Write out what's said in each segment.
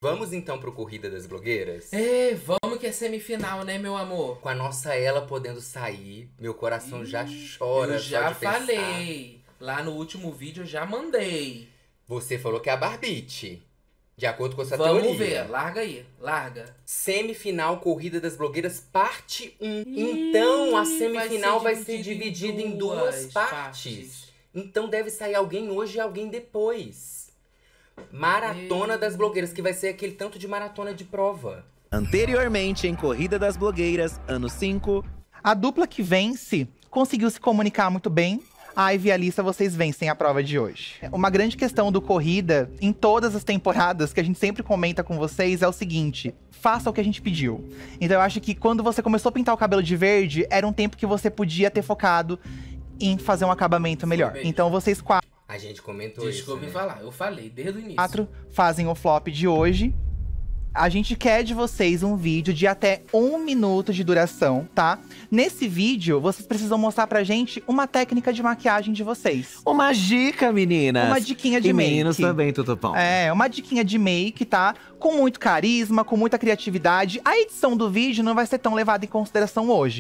Vamos então pro Corrida das Blogueiras? É, vamos que é semifinal, né, meu amor? Com a nossa ela podendo sair, meu coração já chora. Eu já só de pensar. falei. Lá no último vídeo eu já mandei. Você falou que é a Barbite. De acordo com essa Vamos teoria. ver, larga aí, larga. Semifinal Corrida das Blogueiras, parte 1. Então a semifinal vai ser dividida em duas partes. Então deve sair alguém hoje e alguém depois. Maratona das Blogueiras, que vai ser aquele tanto de maratona de prova. Anteriormente em Corrida das Blogueiras, ano 5. A dupla que vence conseguiu se comunicar muito bem. A Ivy e a Alissa, vocês vencem a prova de hoje. Uma grande questão do Corrida, em todas as temporadas, que a gente sempre comenta com vocês, é o seguinte: faça o que a gente pediu. Então eu acho que quando você começou a pintar o cabelo de verde, era um tempo que você podia ter focado em fazer um acabamento melhor. Então vocês A gente comentou isso, Desculpa me né? falar, eu falei desde o início. 4 fazem o flop de hoje. A gente quer de vocês um vídeo de até 1 minuto de duração, tá? Nesse vídeo, vocês precisam mostrar pra gente uma técnica de maquiagem de vocês. Uma dica, meninas! Uma diquinha de e make. meninos também, Tutupão. É, uma diquinha de make, tá? Com muito carisma, com muita criatividade. A edição do vídeo não vai ser tão levada em consideração hoje.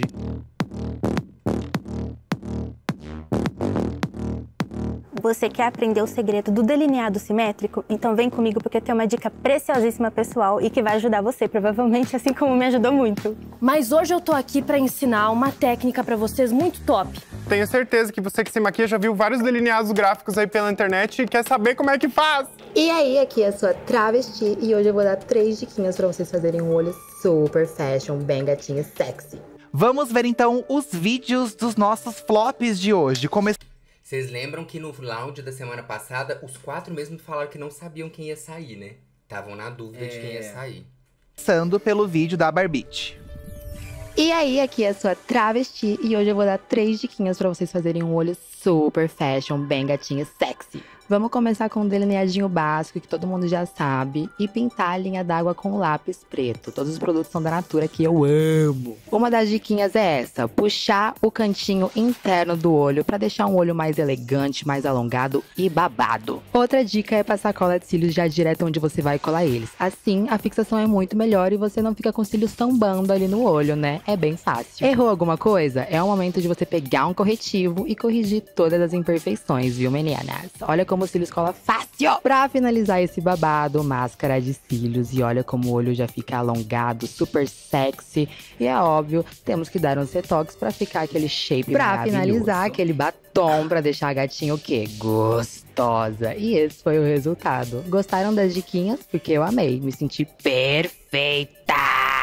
Você quer aprender o segredo do delineado simétrico? Então vem comigo porque eu tenho uma dica preciosíssima pessoal e que vai ajudar você, provavelmente, assim como me ajudou muito. Mas hoje eu tô aqui pra ensinar uma técnica pra vocês muito top. Tenho certeza que você que se maquia já viu vários delineados gráficos aí pela internet e quer saber como é que faz. E aí, aqui é a sua travesti e hoje eu vou dar 3 diquinhas pra vocês fazerem um olho super fashion, bem gatinho, sexy. Vamos ver então os vídeos dos nossos flops de hoje. Vocês lembram que no round da semana passada, os 4 mesmo falaram que não sabiam quem ia sair, né? Estavam na dúvida de quem ia sair. Começando pelo vídeo da Barbite. E aí, aqui é a sua travesti e hoje eu vou dar 3 diquinhas pra vocês fazerem um olho super fashion, bem gatinho, sexy. Vamos começar com um delineadinho básico que todo mundo já sabe e pintar a linha d'água com lápis preto. Todos os produtos são da Natura que eu amo. Uma das diquinhas é essa: puxar o cantinho interno do olho para deixar um olho mais elegante, mais alongado e babado. Outra dica é passar cola de cílios já direto onde você vai colar eles. Assim, a fixação é muito melhor e você não fica com os cílios sambando ali no olho, né? É bem fácil. Errou alguma coisa? É o momento de você pegar um corretivo e corrigir todas as imperfeições, viu, meninas? Olha como os cílios cola fácil! Pra finalizar esse babado, máscara de cílios. E olha como o olho já fica alongado, super sexy. E é óbvio, temos que dar uns retoques pra ficar aquele shape pra finalizar, aquele batom pra deixar a gatinha o quê? Gostosa. E esse foi o resultado. Gostaram das diquinhas? Porque eu amei. Me senti perfeita!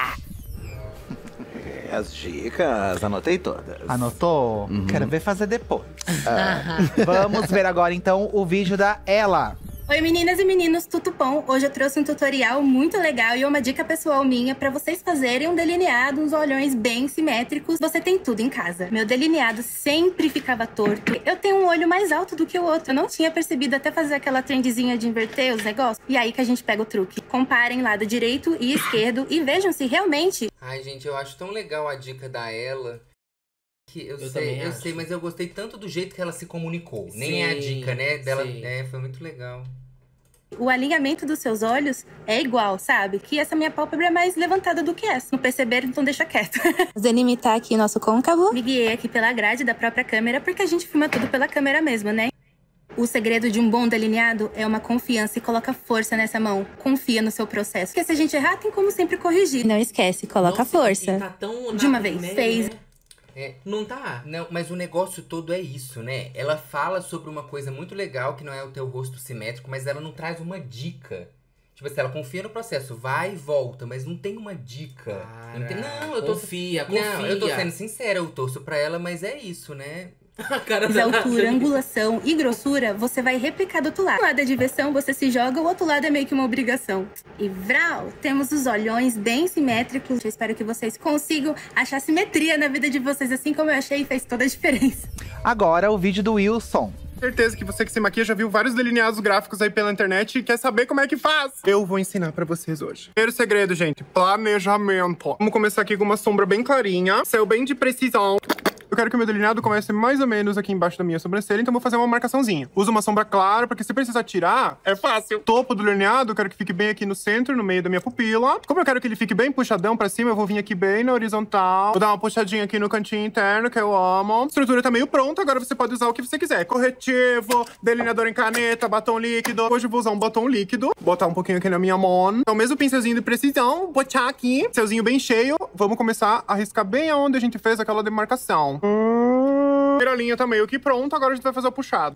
As dicas, anotei todas. Anotou? Quero ver fazer depois. Vamos ver agora então o vídeo da Ela. Oi meninas e meninos, tudo bom? Hoje eu trouxe um tutorial muito legal e uma dica pessoal minha pra vocês fazerem um delineado, uns olhões bem simétricos. Você tem tudo em casa. Meu delineado sempre ficava torto. Eu tenho um olho mais alto do que o outro. Eu não tinha percebido até fazer aquela trendzinha de inverter os negócios. E aí que a gente pega o truque. Comparem lado direito e esquerdo e vejam se realmente… Ai, gente, eu acho tão legal a dica da Ela. Que eu sei, mas eu gostei tanto do jeito que ela se comunicou. Nem é a dica, né? Dela, foi muito legal. O alinhamento dos seus olhos é igual, sabe? Que essa minha pálpebra é mais levantada do que essa. Não perceberam? Então deixa quieto. Delimitar aqui nosso côncavo. Me guiei aqui pela grade da própria câmera, porque a gente filma tudo pela câmera mesmo, né? O segredo de um bom delineado é uma confiança e coloca força nessa mão. Confia no seu processo. Porque se a gente errar, tem como sempre corrigir. Não esquece, coloca força. Tá tão de uma vez. Fez. Né? Não tá. Não, mas o negócio todo é isso, né? Ela fala sobre uma coisa muito legal, que não é o teu rosto simétrico, mas ela não traz uma dica. Tipo assim, ela confia no processo, vai e volta, mas não tem uma dica. Não, eu tô… Confia. Não, eu tô sendo sincera, eu torço pra ela, mas é isso, né? A cara Mas altura, angulação e grossura, você vai replicar do outro lado. Um lado é diversão, você se joga, o outro lado é meio que uma obrigação. E vral, temos os olhões bem simétricos. Eu espero que vocês consigam achar simetria na vida de vocês, assim como eu achei e fez toda a diferença. Agora o vídeo do Wilson. Certeza que você que se maquia já viu vários delineados gráficos aí pela internet e quer saber como é que faz. Eu vou ensinar pra vocês hoje. Primeiro segredo, gente, planejamento. Vamos começar aqui com uma sombra bem clarinha, céu bem de precisão. Eu quero que o meu delineado comece mais ou menos aqui embaixo da minha sobrancelha, então vou fazer uma marcaçãozinha. Uso uma sombra clara, porque se precisar tirar, é fácil. Topo do delineado, eu quero que fique bem aqui no centro, no meio da minha pupila. Como eu quero que ele fique bem puxadão pra cima, eu vou vir aqui bem na horizontal. Vou dar uma puxadinha aqui no cantinho interno, que eu amo. A estrutura tá meio pronta, agora você pode usar o que você quiser. Corretivo, delineador em caneta, batom líquido. Hoje eu vou usar um batom líquido. Botar um pouquinho aqui na minha mão. Então, mesmo pincelzinho de precisão, botar aqui. Pincelzinho bem cheio. Vamos começar a riscar bem aonde a gente fez aquela demarcação. Primeira linha tá meio que pronta, agora a gente vai fazer o puxado.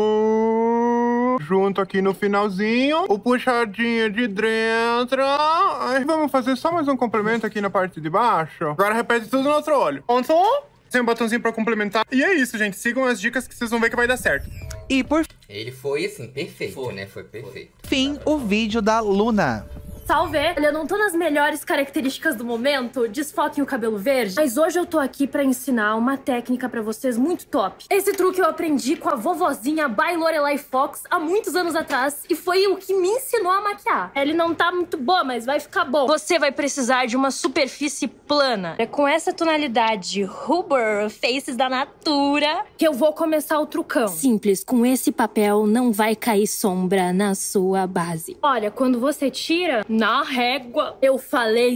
Junto aqui no finalzinho, o puxadinho de dentro. Aí vamos fazer só mais um complemento aqui na parte de baixo. Agora repete tudo no outro olho. Pronto? Tem um botãozinho pra complementar. E é isso, gente. Sigam as dicas que vocês vão ver que vai dar certo. E por Ele foi, assim, perfeito, né? Foi perfeito. fim, o vídeo da Luna. Salve! Olha, eu não tô nas melhores características do momento, desfoquem o cabelo verde, mas hoje eu tô aqui pra ensinar uma técnica pra vocês muito top. Esse truque eu aprendi com a vovozinha by Lorelai Fox há muitos anos atrás e foi o que me ensinou a maquiar. Ele não tá muito boa, mas vai ficar bom. Você vai precisar de uma superfície plana. É com essa tonalidade Rubber Faces da Natura que eu vou começar o trucão. Simples, com esse papel não vai cair sombra na sua base. Olha, quando você tira na régua, eu falei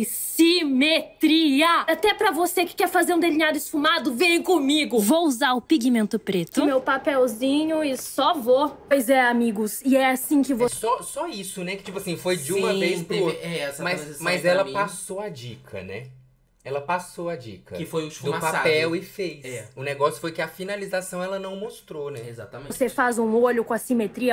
simetria. Até pra você que quer fazer um delineado esfumado, vem comigo. Vou usar o pigmento preto, meu papelzinho e só vou. Pois é, amigos, e é assim que você... Só isso, né? Que tipo assim, foi de uma vez pro outro. Mas ela passou a dica, né? Ela passou a dica. Que foi o do esfumaçado. papel e fez. O negócio foi que a finalização ela não mostrou, né? Exatamente. Você faz um olho com a simetria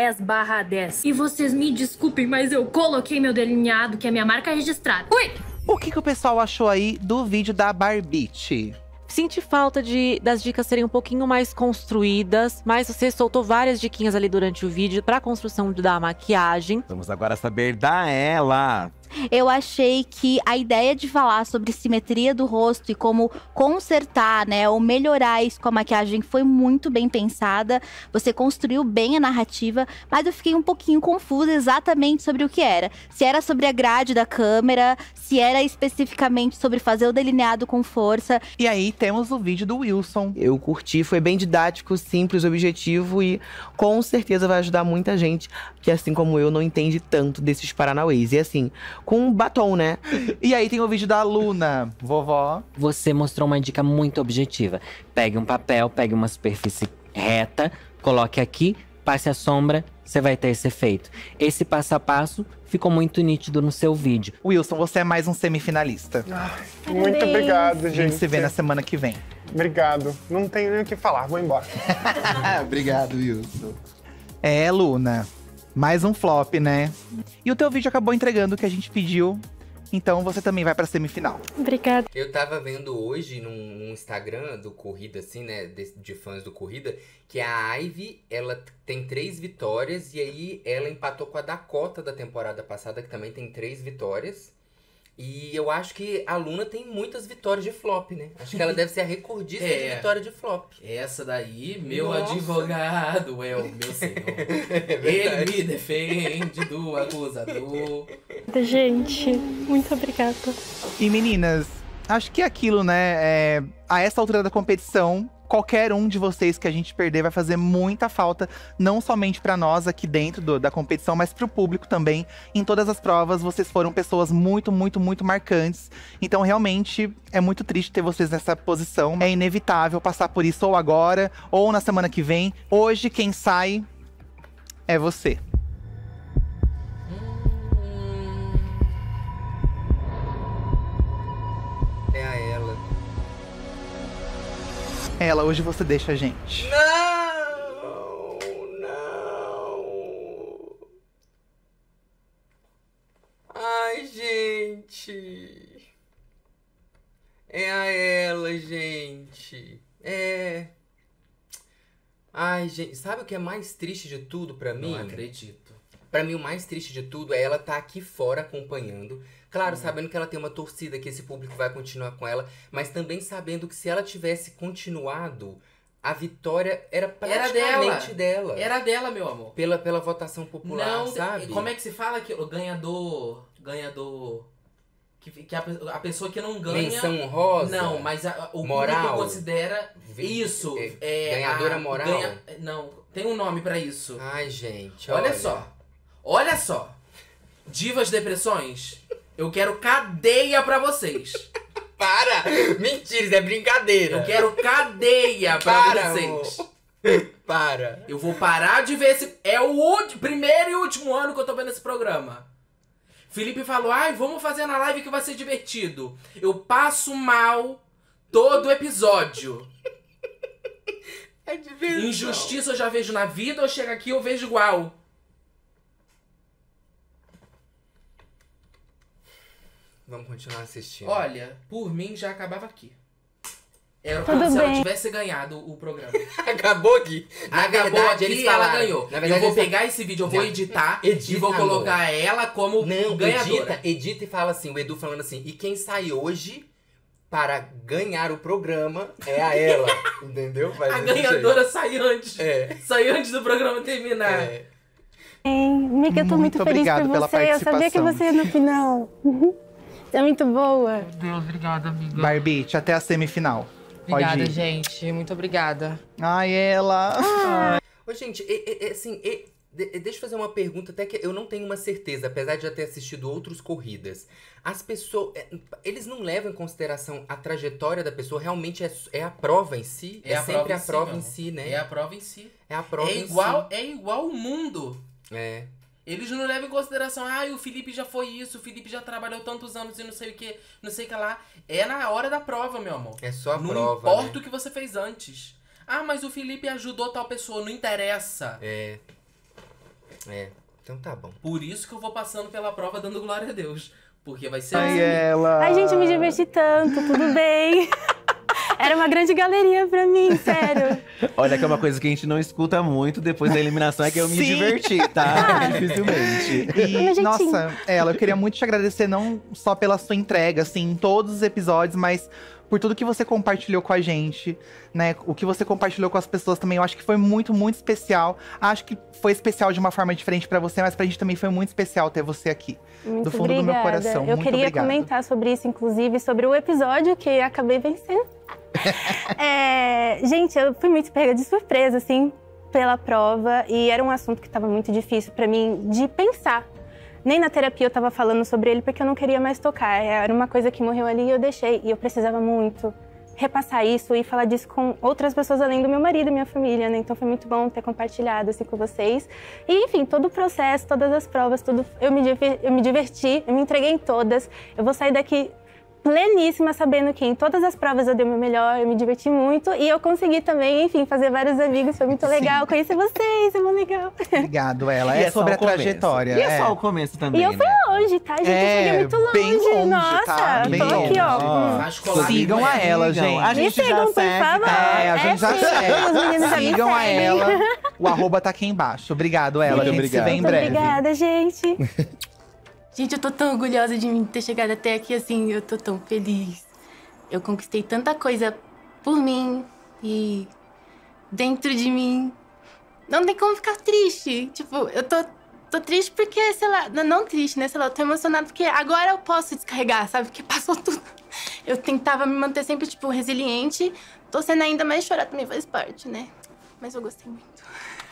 O10/10. E vocês me desculpem, mas eu coloquei meu delineado, que é minha marca registrada. Ui! O que o pessoal achou aí do vídeo da Barbite? Senti falta das dicas serem um pouquinho mais construídas, mas você soltou várias diquinhas ali durante o vídeo pra construção da maquiagem. Vamos agora saber da ela. Eu achei que a ideia de falar sobre simetria do rosto e como consertar, né, ou melhorar isso com a maquiagem foi muito bem pensada. Você construiu bem a narrativa, mas eu fiquei um pouquinho confusa exatamente sobre o que era. Se era sobre a grade da câmera, se era especificamente sobre fazer o delineado com força. E aí temos o vídeo do Wilson. Eu curti, foi bem didático, simples, objetivo e com certeza vai ajudar muita gente que, assim como eu, não entende tanto desses paranauês. E assim, com batom, né? E aí tem o vídeo da Luna, vovó. Você mostrou uma dica muito objetiva. Pegue um papel, pegue uma superfície reta, coloque aqui, passe a sombra, você vai ter esse efeito. Esse passo a passo ficou muito nítido no seu vídeo. Wilson, você é mais um semifinalista. Muito obrigado, gente. A gente se vê na semana que vem. Obrigado. Não tenho nem o que falar, vou embora. Obrigado, Wilson. É, Luna. Mais um flop, né? E o teu vídeo acabou entregando o que a gente pediu. Então você também vai pra semifinal. Obrigada. Eu tava vendo hoje num Instagram do Corrida, assim, né? De fãs do Corrida, que a Ivy, ela tem 3 vitórias. E aí ela empatou com a Dakota da temporada passada, que também tem 3 vitórias. E eu acho que a Luna tem muitas vitórias de flop, né? Acho que ela deve ser a recordista de vitória de flop. Essa daí, meu advogado é o meu senhor. Ele me defende do acusador. Gente, muito obrigada. E meninas, acho que aquilo, né? A essa altura da competição, qualquer um de vocês que a gente perder vai fazer muita falta, não somente pra nós aqui dentro da competição, mas pro público também. Em todas as provas, vocês foram pessoas muito, muito, muito marcantes. Então, realmente, é muito triste ter vocês nessa posição. É inevitável passar por isso ou agora, ou na semana que vem. Hoje, quem sai é você. É a ela. Ela, hoje você deixa a gente. Não! Ai, gente. É a ela, gente. Ai, gente. Sabe o que é mais triste de tudo pra mim? Não acredito. Pra mim, o mais triste de tudo é ela estar aqui fora acompanhando. Claro, sabendo que ela tem uma torcida, que esse público vai continuar com ela. Mas também sabendo que se ela tivesse continuado, a vitória era praticamente dela. Era dela, meu amor. Pela votação popular, não, sabe? Como é que se fala aquilo? Ganhador... Que a pessoa que não ganha... Menção honrosa? Não, mas o moral público considera isso. Ganhadora moral? Não, tem um nome pra isso. Ai, gente, Olha só. Divas Depressões, eu quero cadeia pra vocês. Para! Mentira, isso é brincadeira. Eu quero cadeia pra vocês. Para. Eu vou parar de ver esse... É o primeiro e último ano que eu tô vendo esse programa. Felipe falou, vamos fazer na live que vai ser divertido. Eu passo mal todo episódio. É divertido. Injustiça eu já vejo na vida, eu chego aqui e eu vejo igual. Vamos continuar assistindo. Olha, por mim já acabava aqui. Era como se ela tivesse ganhado o programa. Acabou aqui. Na verdade, eles falaram, ela ganhou. Na verdade, eu vou pegar esse vídeo, eu vou editar e vou colocar ela como ganhadora. Edita e fala assim, o Edu falando assim, e quem sai hoje para ganhar o programa é a ela. Entendeu? A ganhadora sai antes. Sai antes do programa terminar. Mica, eu tô muito feliz por você. Eu sabia que você ia no final. É muito boa. Meu Deus, obrigada, amiga. Barbite, até a semifinal. Obrigada, gente. Muito obrigada. Ai, ela. Ô, gente, assim, deixa eu fazer uma pergunta, até que eu não tenho uma certeza, apesar de já ter assistido outras corridas. As pessoas, eles não levam em consideração a trajetória da pessoa, realmente é a prova em si? É sempre a prova em si, né? É a prova em si. É a prova em si. É igual o mundo. Eles não levam em consideração, o Felipe já foi isso, o Felipe já trabalhou tantos anos e não sei o que lá. É na hora da prova, meu amor. É só a prova, não importa o que você fez antes. Mas o Felipe ajudou tal pessoa, não interessa. Então tá bom. Por isso que eu vou passando pela prova dando glória a Deus. Porque vai ser Ai, gente, eu me diverti tanto, tudo bem. Era uma grande galeria pra mim, sério. Olha que é uma coisa que a gente não escuta muito depois da eliminação, é que eu me diverti, tá? Dificilmente. E, nossa, eu queria muito te agradecer, não só pela sua entrega, assim, em todos os episódios, mas por tudo que você compartilhou com a gente, né? O que você compartilhou com as pessoas também, eu acho que foi muito, muito especial. Acho que foi especial de uma forma diferente pra você, mas pra gente também foi muito especial ter você aqui. Muito do fundo obrigada. do meu coração. Eu queria comentar sobre isso, inclusive, sobre o episódio que eu acabei vencendo. Gente, eu fui muito pega de surpresa, assim, pela prova. E era um assunto que estava muito difícil pra mim de pensar. Nem na terapia eu tava falando sobre ele, porque eu não queria mais tocar. Era uma coisa que morreu ali e eu deixei. E eu precisava muito repassar isso e falar disso com outras pessoas além do meu marido e minha família, né? Então foi muito bom ter compartilhado assim com vocês. E enfim, todo o processo, todas as provas, tudo, eu me diverti, eu me entreguei em todas. Eu vou sair daqui pleníssima, sabendo que em todas as provas eu dei o meu melhor, eu me diverti muito. E eu consegui também, enfim, fazer vários amigos, foi muito legal. Conhecer vocês, é muito legal. Obrigado, ela. É sobre a trajetória. E é só o começo também, E eu fui longe, tá, gente? Eu cheguei muito longe. Bem longe, nossa, tá? Bem tô aqui, ó. Sigam a ela, gente. A gente me sigam, já segue, por favor. A gente já segue. Os meninos já me Sigam a seguem. ela. O arroba tá aqui embaixo. Obrigado, ela. A gente se vê em breve. Obrigada, gente. Gente, eu tô tão orgulhosa de mim ter chegado até aqui, assim, eu tô tão feliz. Eu conquistei tanta coisa por mim e dentro de mim. Não tem como ficar triste. Tipo, eu tô triste porque, sei lá, não triste, né? Sei lá, eu tô emocionada porque agora eu posso descarregar, sabe? Porque passou tudo. Eu tentava me manter sempre, tipo, resiliente. Tô sendo ainda mais chorar também faz parte, né? Mas eu gostei muito.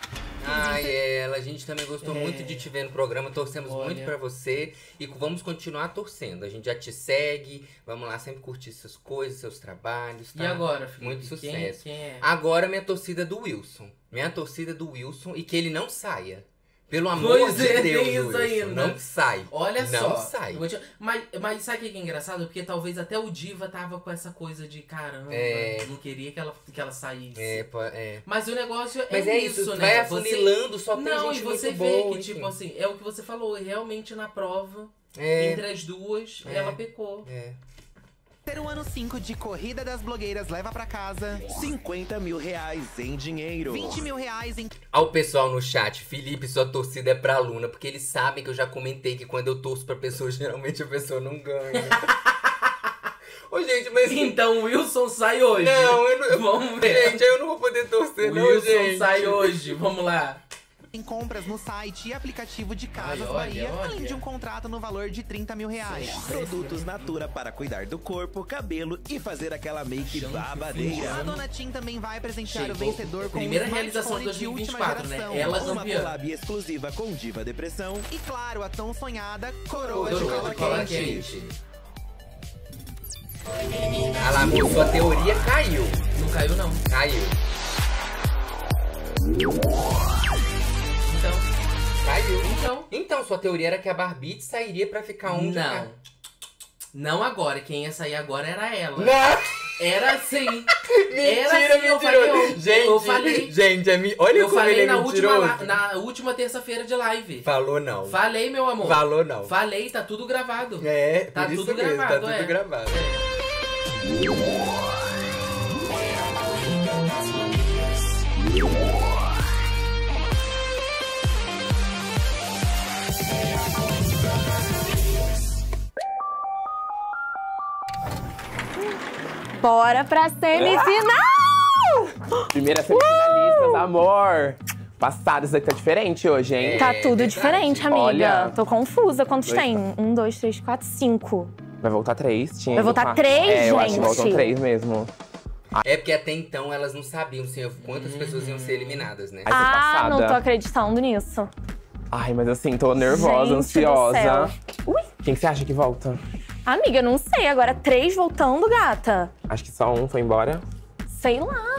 A gente também gostou muito de te ver no programa, torcemos muito pra você e vamos continuar torcendo. A gente já te segue, vamos lá sempre curtir suas coisas, seus trabalhos, tá? E agora, Felipe? Muito sucesso. Quem é? Agora minha torcida é do Wilson. Minha torcida é do Wilson e que ele não saia. Pelo amor de Deus, isso ainda. Não sai. Olha só. Não sai. Mas sabe o que é engraçado? Porque talvez até o Diva tava com essa coisa de caramba, não queria que ela saísse. Mas o negócio é isso, né? Vai afunilando, só tem não, gente e você muito vê boa, que, enfim. tipo assim, é o que você falou, realmente na prova, entre as duas, ela pecou. Ter um ano 5 de Corrida das Blogueiras leva pra casa 50 mil reais em dinheiro, 20 mil reais em... Ao pessoal no chat, Felipe, sua torcida é pra Luna, porque eles sabem que eu já comentei que quando eu torço pra pessoa, geralmente a pessoa não ganha. Ô, gente, mas... Então o Wilson sai hoje. Não, eu não... Vamos ver. Gente, aí eu não vou poder torcer, o não, Wilson gente. sai hoje, vamos lá. Em compras no site e aplicativo de Casas Bahia, além de um contrato no valor de 30 mil reais. Produtos Natura para cuidar do corpo, cabelo e fazer aquela make babadeira. A Dona Tim também vai presentear o vencedor com primeira um realização de smartphone 2024, né? geração. Ela Uma campeã. collab exclusiva com Diva Depressão. E claro, a tão sonhada coroa Coroa de de cola cola quente. Ah lá, amor, sua teoria caiu. Não caiu, não. Caiu. Então. Caiu. Então, sua teoria era que a Barbite sairia pra ficar onde? Não. Não agora. Quem ia sair agora era ela. Não. Era sim. Mentira, eu falei. Gente, eu falei. Gente, olha eu como falei ele é na mentiroso. na última terça-feira de live. Falou não. Falei, meu amor. Falou não. Falei, tá tudo gravado. É, tá por isso tudo mesmo, gravado. tá tudo gravado. Bora pra semifinal! Primeira semifinalistas, amor. Passada, isso daqui tá diferente hoje, hein? Tá tudo diferente, amiga. Olha. Tô confusa. Quantos Dois, tem? 1, 2, 3, 4, 5. Vai voltar 3, tinha. Vai voltar 3, eu acho que gente? voltam 3 mesmo. É porque até então elas não sabiam quantas pessoas iam ser eliminadas, né? Ah, não tô acreditando nisso. Ai, mas assim, tô nervosa, Gente do ansiosa. céu. Ui. Quem que você acha que volta? Amiga, não sei. Agora 3 voltando, gata. Acho que só um foi embora. Sei lá.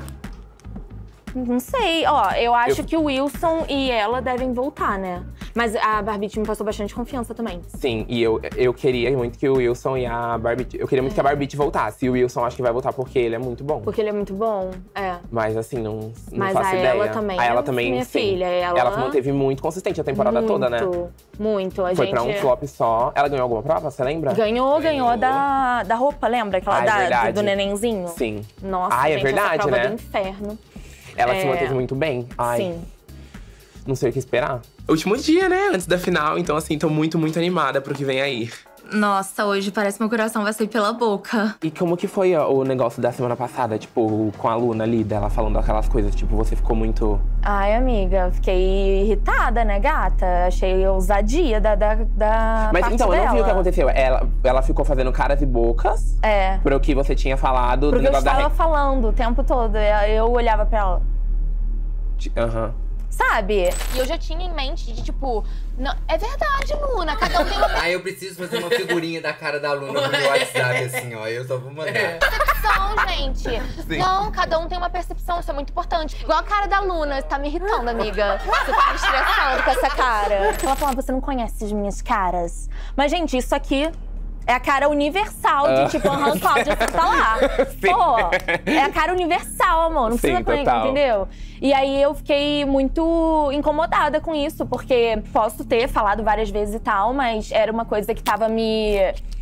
Não sei. Ó, eu acho que o Wilson e ela devem voltar, né? Mas a Barbite me passou bastante confiança também. Sim, e eu queria muito que o Wilson e a Barbite… Eu queria muito que a Barbite voltasse. E o Wilson acho que vai voltar porque ele é muito bom. Porque ele é muito bom, é. Mas assim, não Mas faço a ideia. ela também A ela é também, minha sim. filha, ela se manteve muito consistente a temporada toda, né? Muito. Foi pra um flop só. Ela ganhou alguma prova, você lembra? Ganhou da roupa, lembra? Aquela verdade. do nenenzinho? Sim. Nossa, Ai, gente, é verdade, essa prova né? do inferno. Ela se manteve muito bem. Ai. Sim. Não sei o que esperar. Último dia, né? Antes da final. Então, assim, tô muito, muito animada pro que vem aí. Nossa, hoje parece que meu coração vai sair pela boca. E como que foi o negócio da semana passada? Tipo, com a Luna ali, dela falando aquelas coisas. Tipo, você ficou muito… Ai, amiga, fiquei irritada, né, gata? Achei ousadia da Mas parte então, eu dela. não vi o que aconteceu. Ela ficou fazendo caras e bocas. É. Pro que você tinha falado Porque do eu negócio estava da… falando o tempo todo. Eu olhava pra ela. Aham. Sabe? E eu já tinha em mente de, tipo… Não, é verdade, Luna, cada um tem uma Ah, eu preciso fazer uma figurinha da cara da Luna no meu WhatsApp, assim, ó. Eu só vou mandar. percepção, gente. Sim. Não, cada um tem uma percepção, isso é muito importante. Igual a cara da Luna, tá me irritando, amiga. Você tá me estressando com essa cara. Ela falou, você não conhece as minhas caras. Mas, gente, isso aqui… é a cara universal de, tipo, Cláudia, você tá lá. Pô, é a cara universal, amor. Não precisa total. entendeu? E aí eu fiquei muito incomodada com isso, porque posso ter falado várias vezes e tal, mas era uma coisa que tava me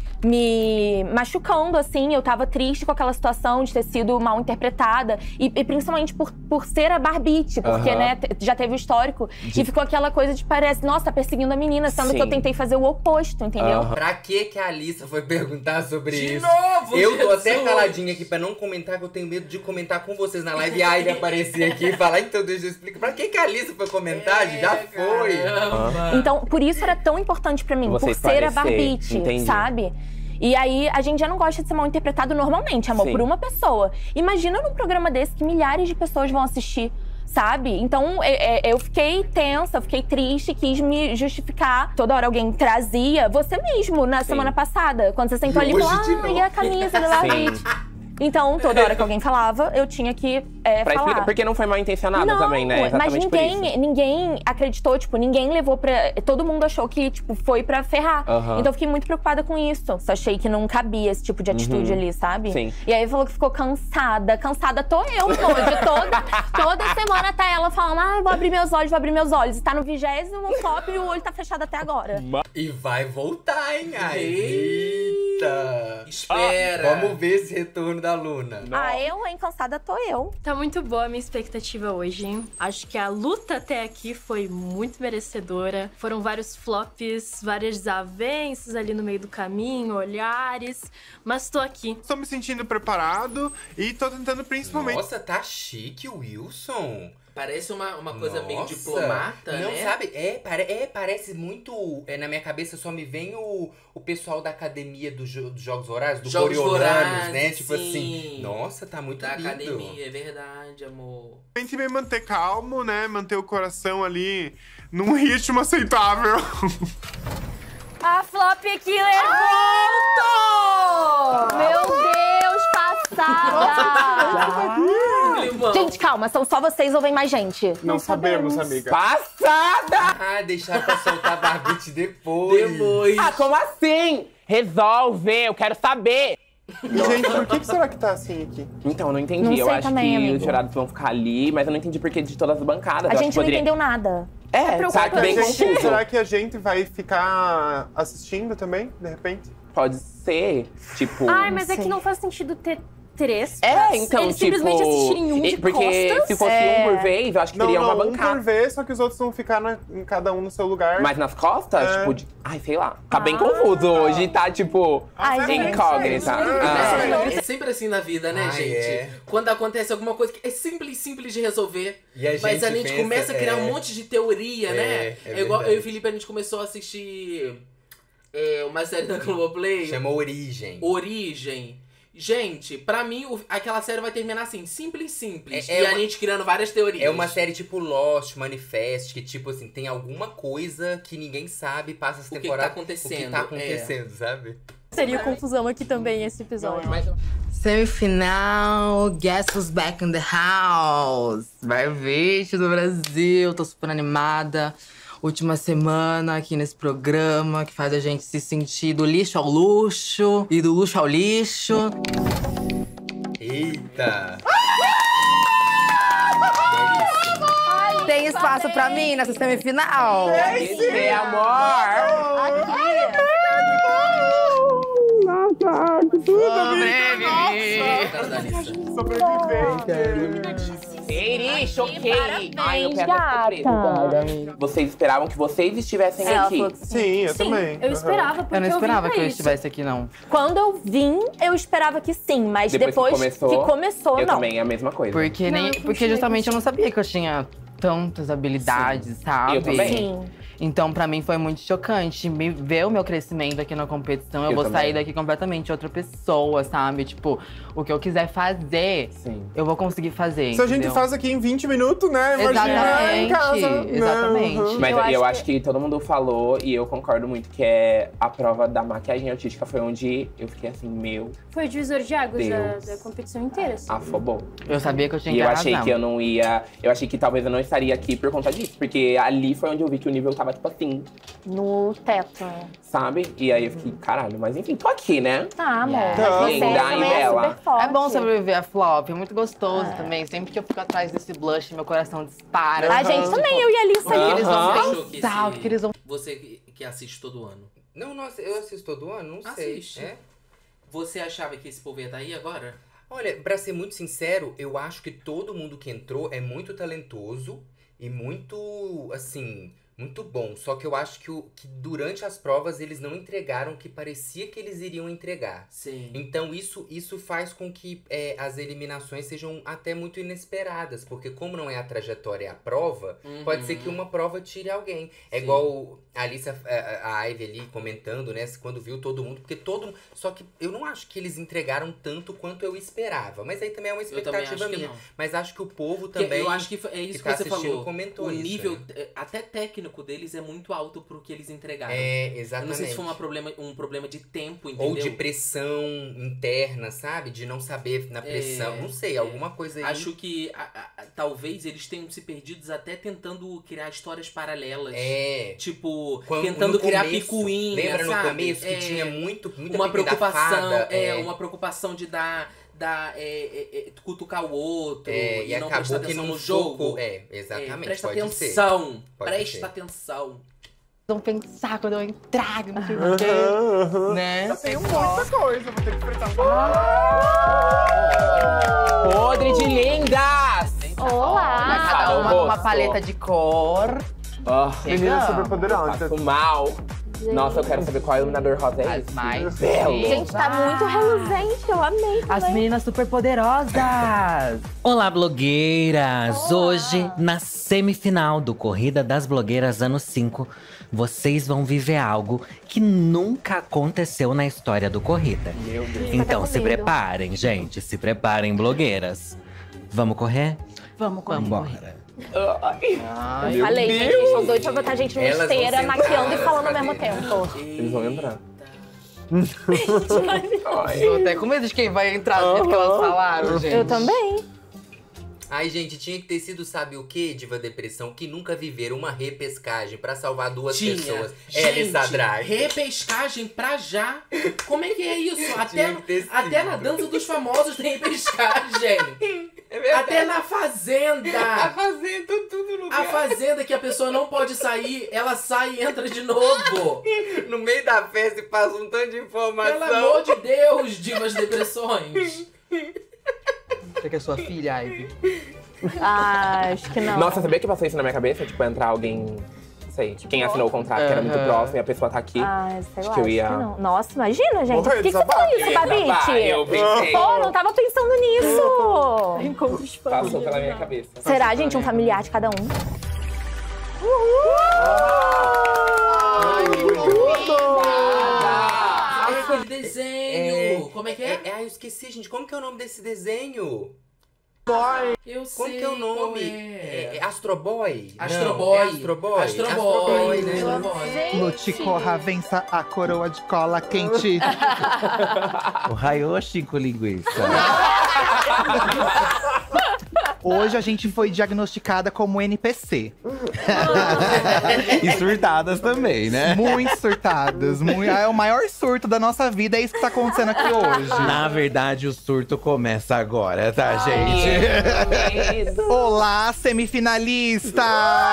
machucando, assim. Eu tava triste com aquela situação de ter sido mal interpretada. E principalmente por ser a Barbite, porque, né, já teve o histórico. E ficou aquela coisa de parece, nossa, tá perseguindo a menina, sendo que eu tentei fazer o oposto, entendeu? Pra que a Alissa foi perguntar sobre De isso? novo, Eu tô Jesus! até caladinha aqui pra não comentar, que eu tenho medo de comentar com vocês na live. E a Ivy aparecer aqui e falar, então deixa eu explicar. Pra que a Alissa foi comentar? Já foi. Então, por isso era tão importante pra mim, Você por ser a esclarecer, Barbite, entendi. sabe? E aí, a gente já não gosta de ser mal interpretado normalmente, amor, Sim. por uma pessoa. Imagina num programa desse que milhares de pessoas vão assistir, sabe? Então, eu fiquei tensa, fiquei triste, quis me justificar. Toda hora alguém trazia, você mesmo, na semana passada, quando você sentou ali e falou, e a camisa da Barbite? Então, toda hora que alguém falava, eu tinha que Pra falar. explicar, porque não foi mal intencionada Não, também, né? mas Exatamente por isso. ninguém acreditou, tipo, ninguém levou pra… Todo mundo achou que, tipo, foi pra ferrar. Aham. Então eu fiquei muito preocupada com isso. Só achei que não cabia esse tipo de atitude ali, sabe? Sim. E aí falou que ficou cansada. Cansada tô eu, amor. Toda semana tá ela falando, vou abrir meus olhos. E tá no 20º flop e o olho tá fechado até agora. E vai voltar, hein? Eita! Espera. Vamos ver esse retorno da Luna. Eu, hein? Cansada tô eu. Tá muito boa a minha expectativa hoje, hein? Acho que a luta até aqui foi muito merecedora. Foram vários flops, várias desavenças ali no meio do caminho, olhares. Mas tô aqui. Tô me sentindo preparado e tô tentando principalmente… Nossa, tá chique o Wilson. Parece uma coisa meio diplomata, não, né? Sabe? Parece muito... na minha cabeça só me vem o pessoal da academia dos Jogos Vorazes, do Jogos Coriolanus, Vorazes, né? Tipo sim. assim, nossa, tá muito Da lindo. academia, é verdade, amor. A gente vai manter calmo, né? Manter o coração ali num ritmo aceitável. A Flop Killer voltou! Meu Deus, passada! Gente, calma, são só vocês ou vem mais gente? Não sabemos, amiga. Passada! Ah, deixar pra soltar a barbite depois. Ah, como assim? Resolve, eu quero saber. Gente, por que será que tá assim aqui? Então, eu não entendi. Não eu sei acho também, que amigo. os jurados vão ficar ali, mas eu não entendi por que de todas as bancadas. A Eu acho gente que não poderia... entendeu nada. Tá bem confuso. Será que a gente vai ficar assistindo também, de repente? Pode ser, tipo... Ai, mas é que não faz sentido ter 3. Então, eles tipo... simplesmente assistirem um de porque costas. se fosse um por vez, eu acho que teria uma bancada. Um por vez, só que os outros vão ficar em cada um no seu lugar. Mas nas costas, tipo, ai, sei lá. Tá bem confuso hoje, tá, tipo, incógnita. É sempre assim na vida, né, gente? Quando acontece alguma coisa que é simples de resolver, mas a gente começa a criar um monte de teoria, né? É igual eu e o Felipe, a gente começou a assistir uma série da Globoplay. Chama Origem. Gente, pra mim, aquela série vai terminar assim, simples. E a gente criando várias teorias. É uma série tipo Lost, Manifest, que tipo assim, tem alguma coisa que ninguém sabe, passa essa temporada. O que tá acontecendo, sabe? Seria confusão aqui também esse episódio. Semifinal, Guess Who's Back in the House. Vai ver, do Brasil, tô super animada. Última semana aqui nesse programa que faz a gente se sentir do lixo ao luxo e do luxo ao lixo. Eita! Tem espaço pra mim nessa semifinal? Tem, amor! Sobrevivente! Eri, choquei! Ai, eu Parabéns, quero gata. Vocês esperavam que vocês estivessem aqui? Sim, eu também. Eu esperava, porque Eu não esperava vim que pra eu isso. estivesse aqui, não. Quando eu vim, eu esperava que sim, mas depois que começou, eu não. também, é a mesma coisa. Porque justamente eu não sabia que eu tinha tantas habilidades, sabe? Eu também. Sim. Então, pra mim, foi muito chocante ver o meu crescimento aqui na competição. Eu vou também. sair daqui completamente outra pessoa, sabe? Tipo, o que eu quiser fazer, eu vou conseguir fazer, Se a gente entendeu? faz aqui em 20 minutos, né? Imagina em casa. Exatamente. Mas eu acho que todo mundo falou, e eu concordo muito, que a prova da maquiagem artística foi onde eu fiquei assim, meu Foi o divisor de águas Deus. da competição inteira. Assim. afobou. Eu sabia que eu tinha E que eu arrasar. achei que eu não ia. Eu achei que talvez eu não estaria aqui por conta disso. Porque ali foi onde eu vi que o nível tava, tipo assim, No teto. sabe? E aí eu fiquei, caralho, mas enfim, tô aqui, né? Tá, amor. Yeah. Mas você Linda e também é bela. super forte. É bom sobreviver a flop, é muito gostoso também. Sempre que eu fico atrás desse blush, meu coração dispara. A gente também, eu e a Alissa. O que eles vão Achou que pensar, o que eles vão... Você que assiste todo ano. Não, nossa, eu assisto todo ano? Não Assiste. sei. Você achava que esse povo ia estar aí agora? Olha, pra ser muito sincero, eu acho que todo mundo que entrou é muito talentoso e muito, assim, muito bom. Só que eu acho que durante as provas eles não entregaram o que parecia que eles iriam entregar. Sim. Então isso faz com que as eliminações sejam até muito inesperadas. Porque como não é a trajetória, é a prova, pode ser que uma prova tire alguém. É Sim. igual a Alissa, a Ivy ali comentando, né? Quando viu todo mundo. Porque só que eu não acho que eles entregaram tanto quanto eu esperava. Mas aí também é uma expectativa minha. Mas acho que o povo também. Eu acho que é isso que tá você assistindo falou. comentou o isso, nível, né? até técnico deles é muito alto pro que eles entregaram. É, exatamente. Eu não sei se foi um problema de tempo, entendeu? Ou de pressão interna, sabe? De não saber na pressão. Não sei, alguma coisa aí. Acho que talvez eles tenham se perdidos até tentando criar histórias paralelas. Tipo, tentando criar picuinha, lembra sabe? no começo que tinha muita uma preocupação, da fada, uma preocupação de cutucar o outro e não acabou prestar que atenção não no jogo. Exatamente. Presta pode atenção. ser. Pode Presta ser. atenção. Vão pensar quando eu entrar, não sei o quê. Né? Eu tenho muita coisa, vou ter que enfrentar. Podre de lindas! Olá! Cada uma com uma paleta de cor. Meninas super poderosas. Passo mal. Nossa, eu quero saber qual iluminador rosa é esse. Mais belo. Gente, tá muito reluzente, eu amei também. As meninas super poderosas. Olá, blogueiras! Hoje, na semifinal do Corrida das Blogueiras ano 5, vocês vão viver algo que nunca aconteceu na história do Corrida. Meu Deus. Então se preparem, gente. Se preparem, blogueiras. Vamos correr? Vamos correr. Vambora. Eu falei, gente, eles são doidos pra botar a gente numa esteira, maquiando e falando ao mesmo tempo. Eles vão entrar. Tô até com medo de quem vai entrar do jeito que elas falaram, gente. Eu também. Ai, gente, tinha que ter sido, sabe o quê, Diva Depressão? Que nunca viveram uma repescagem pra salvar duas pessoas. Elissa Drag. Repescagem pra já. Como é que é isso? Até na dança dos famosos tem repescagem. Até na Fazenda. A Fazenda, tudo no A Fazenda que a pessoa não pode sair, ela sai e entra de novo. No meio da festa e passa um tanto de informação. Pelo amor de Deus, Divas Depressões. Você que é sua filha, Ivy? Ah, acho que não. Nossa, sabia que passou isso na minha cabeça? Tipo, entrar alguém… Não sei, quem assinou o contrato, que era muito próximo, e a pessoa tá aqui. Ah, sei lá, que eu ia… acho que não. Nossa, imagina, gente. Morrer Por que de você falou isso, saber. Babite? Eu pensei. Pô, não tava pensando nisso. Encontro de família. Passou pela minha cabeça. Será, gente, um familiar de cada um? Ai, que desenho! Como é que é? Eu esqueci, gente. Como que é o nome desse desenho? Eu sei. Como que é o nome? É Astro Boy? Astro Não, Boy. é Astro Boy. Astro Astro Boy, Boy, né? Astro Boy. Lute, corra, vença a coroa de cola quente. O Hayoshi com linguiça. Hoje a gente foi diagnosticada como NPC. E surtadas também, né? Muito surtadas. É o maior surto da nossa vida, é isso que tá acontecendo aqui hoje. Na verdade, o surto começa agora, tá, gente? Olá, semifinalistas!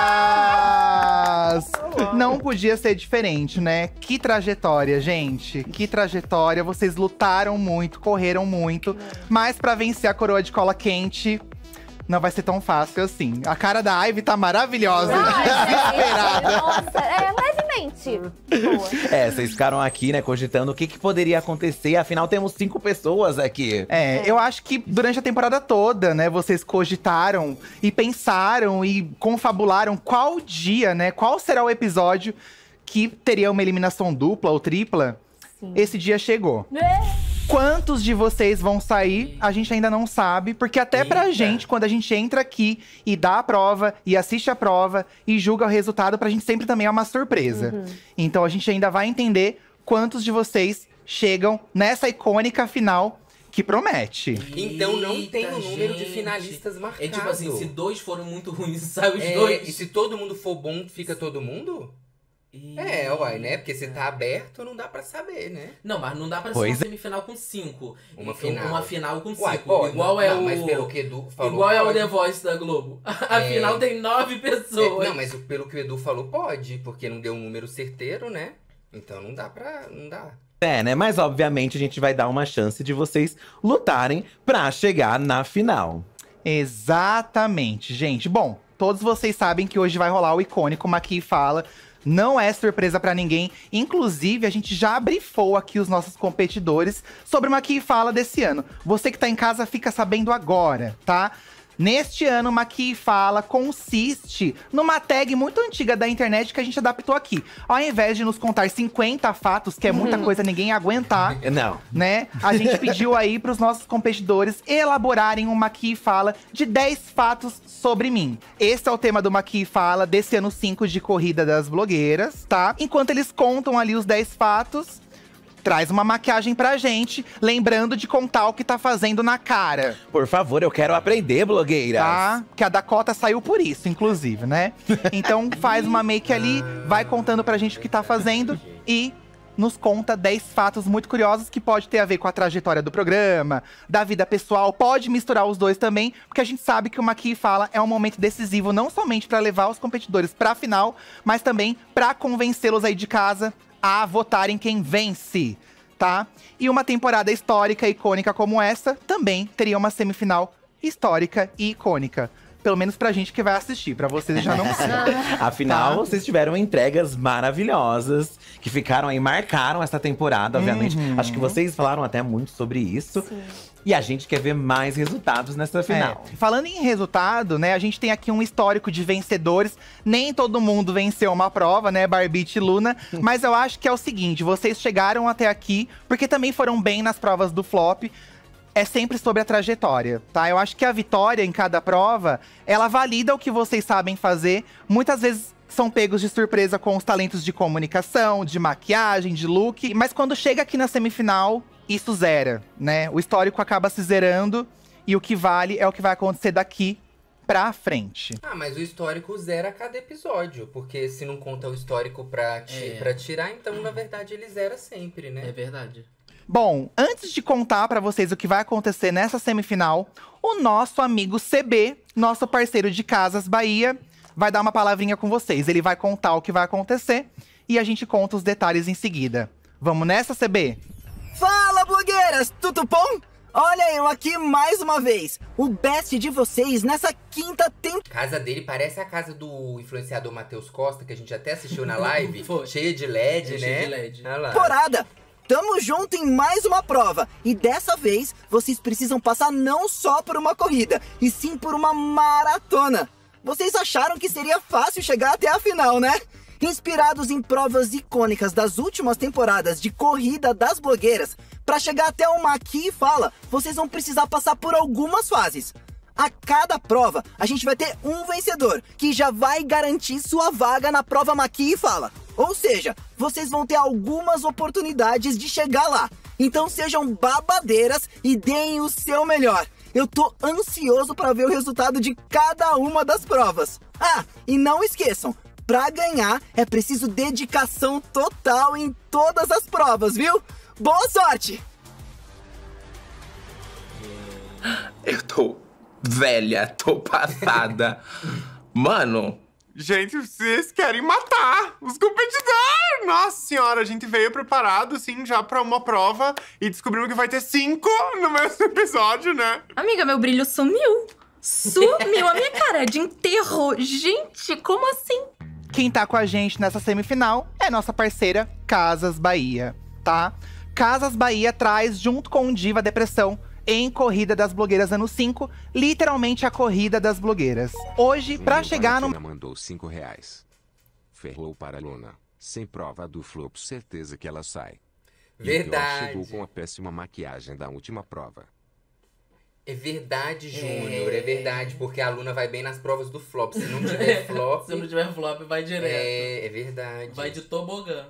Não podia ser diferente, né? Que trajetória, gente. Que trajetória. Vocês lutaram muito, correram muito. Mas pra vencer a coroa de cola quente… não vai ser tão fácil assim. A cara da Ivy tá maravilhosa. Desesperada. Nossa, levemente. Boa. Vocês ficaram aqui, né, cogitando o que poderia acontecer. Afinal, temos 5 pessoas aqui. Eu acho que durante a temporada toda, né, vocês cogitaram e pensaram e confabularam qual dia, né, qual será o episódio que teria uma eliminação dupla ou tripla. Sim. Esse dia chegou. Quantos de vocês vão sair, a gente ainda não sabe. Porque até pra gente, quando a gente entra aqui e dá a prova, e assiste a prova, e julga o resultado, pra gente sempre também é uma surpresa. Então a gente ainda vai entender quantos de vocês chegam nessa icônica final que promete. Então não tem o número de finalistas marcado. É tipo assim, se 2 forem muito ruins, sai os 2. E se todo mundo for bom, fica todo mundo? Uai, né? Porque se tá aberto, não dá pra saber, né? Não, mas não dá pra ser uma semifinal com 5. Uma final com 5. Igual é o… Mas pelo que Edu falou… Igual é o The Voice da Globo. A final tem 9 pessoas. Não, mas pelo que o Edu falou, pode. Porque não deu um número certeiro, né? Então não dá pra… Não dá. Né? Mas obviamente a gente vai dar uma chance de vocês lutarem pra chegar na final. Exatamente, gente. Bom, todos vocês sabem que hoje vai rolar o icônico Maqui Fala. Não é surpresa pra ninguém. Inclusive, a gente já brifou aqui os nossos competidores sobre o Maqui Fala desse ano. Você que tá em casa fica sabendo agora, tá? Neste ano, o Maqui Fala consiste numa tag muito antiga da internet que a gente adaptou aqui. Ao invés de nos contar 50 fatos, que é muita coisa, ninguém ia aguentar. Não. Né? A gente pediu aí pros nossos competidores elaborarem um Maqui Fala de 10 fatos sobre mim. Esse é o tema do Maqui Fala desse ano 5 de Corrida das Blogueiras, tá? Enquanto eles contam ali os 10 fatos… traz uma maquiagem pra gente, lembrando de contar o que tá fazendo na cara. Por favor, eu quero aprender, blogueiras. Tá? Que a Dakota saiu por isso, inclusive, né? Então faz uma make ali, vai contando pra gente o que tá fazendo e nos conta 10 fatos muito curiosos que pode ter a ver com a trajetória do programa, da vida pessoal. Pode misturar os dois também, porque a gente sabe que o Maqui Fala é um momento decisivo, não somente pra levar os competidores pra final, mas também pra convencê-los aí de casa a votar em quem vence, tá? E uma temporada histórica e icônica como essa também teria uma semifinal histórica e icônica. Pelo menos pra gente que vai assistir, pra vocês já não sei. Afinal, Tá. vocês tiveram entregas maravilhosas, que ficaram aí, marcaram essa temporada, obviamente. Acho que vocês falaram até muito sobre isso. E a gente quer ver mais resultados nessa final. Falando em resultado, né, a gente tem aqui um histórico de vencedores. Nem todo mundo venceu uma prova, né, Barbite e Luna. Mas eu acho que é o seguinte, vocês chegaram até aqui porque também foram bem nas provas do flop. É sempre sobre a trajetória, tá? Eu acho que a vitória em cada prova, ela valida o que vocês sabem fazer. Muitas vezes são pegos de surpresa com os talentos de comunicação, de maquiagem, de look. Mas quando chega aqui na semifinal, isso zera, né? O histórico acaba se zerando e o que vale é o que vai acontecer daqui pra frente. Ah, mas o histórico zera a cada episódio. Porque se não conta o histórico pra tirar, então na verdade ele zera sempre, né? É verdade. Bom, antes de contar pra vocês o que vai acontecer nessa semifinal, o nosso amigo CB, nosso parceiro de Casas Bahia, vai dar uma palavrinha com vocês. Ele vai contar o que vai acontecer e a gente conta os detalhes em seguida. Vamos nessa, CB? Fala, blogueiras! Tudo bom? Olha eu aqui mais uma vez, o best de vocês nessa quinta temporada. A casa dele parece a casa do influenciador Matheus Costa, que a gente até assistiu na live. Cheia de LED, né? Cheia de LED. Olha lá. Temporada! Tamo junto em mais uma prova. E dessa vez, vocês precisam passar não só por uma corrida, e sim por uma maratona. Vocês acharam que seria fácil chegar até a final, né? Inspirados em provas icônicas das últimas temporadas de Corrida das Blogueiras, para chegar até uma Aqui e Fala, vocês vão precisar passar por algumas fases. A cada prova, a gente vai ter um vencedor, que já vai garantir sua vaga na prova Maqui e Fala. Ou seja, vocês vão ter algumas oportunidades de chegar lá. Então sejam babadeiras e deem o seu melhor. Eu tô ansioso para ver o resultado de cada uma das provas. Ah, e não esqueçam, para ganhar é preciso dedicação total em todas as provas, viu? Boa sorte! Eu tô velha, tô passada. Mano. Gente, vocês querem matar os competidores! Nossa senhora, a gente veio preparado, assim, já pra uma prova e descobrimos que vai ter 5 no mesmo episódio, né? Amiga, meu brilho sumiu. Sumiu, a minha cara é de enterro. Gente, como assim? Quem tá com a gente nessa semifinal é nossa parceira Casas Bahia, tá? Casas Bahia traz, junto com o Diva Depressão, em Corrida das Blogueiras ano 5, literalmente a Corrida das Blogueiras. Hoje, pra chegar no... mandou R$5. Ferrou para a Luna. Sem prova do flop, certeza que ela sai. Verdade. E chegou com a péssima maquiagem da última prova. É verdade, Júnior, é verdade. Porque a Luna vai bem nas provas do flop. Se não tiver flop... Se não tiver flop, vai direto. É verdade. Vai de tobogã.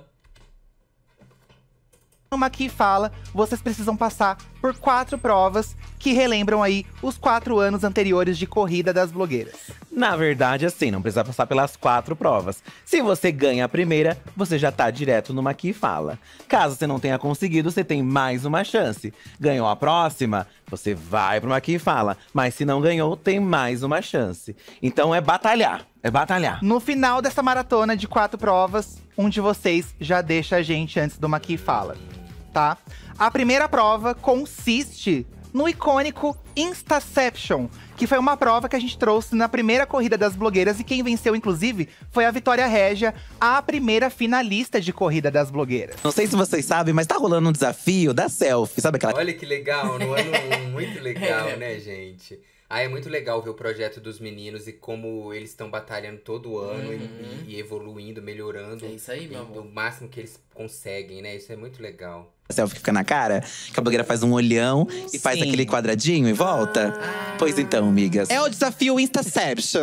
Uma Aqui Fala, vocês precisam passar por 4 provas que relembram aí os 4 anos anteriores de Corrida das Blogueiras. Na verdade, assim, não precisa passar pelas 4 provas. Se você ganha a primeira, você já tá direto numa Aqui Fala. Caso você não tenha conseguido, você tem mais uma chance. Ganhou a próxima, você vai pra uma Aqui Fala. Mas se não ganhou, tem mais uma chance. Então é batalhar, é batalhar. No final dessa maratona de 4 provas, um de vocês já deixa a gente antes do Aqui Fala, tá? A primeira prova consiste no icônico Instaception, que foi uma prova que a gente trouxe na primeira Corrida das Blogueiras. E quem venceu, inclusive, foi a Vitória Régia, a primeira finalista de Corrida das Blogueiras. Não sei se vocês sabem, mas tá rolando um desafio da selfie, sabe aquela… Olha que legal, no ano muito legal, né, gente? Ah, é muito legal ver o projeto dos meninos e como eles estão batalhando todo ano e evoluindo, melhorando. É isso aí, meu amor. Do máximo que eles conseguem, né? Isso é muito legal. A selfie que fica na cara, que a blogueira faz um olhão e faz aquele quadradinho e volta. Pois então, amigas. É o desafio Instaception.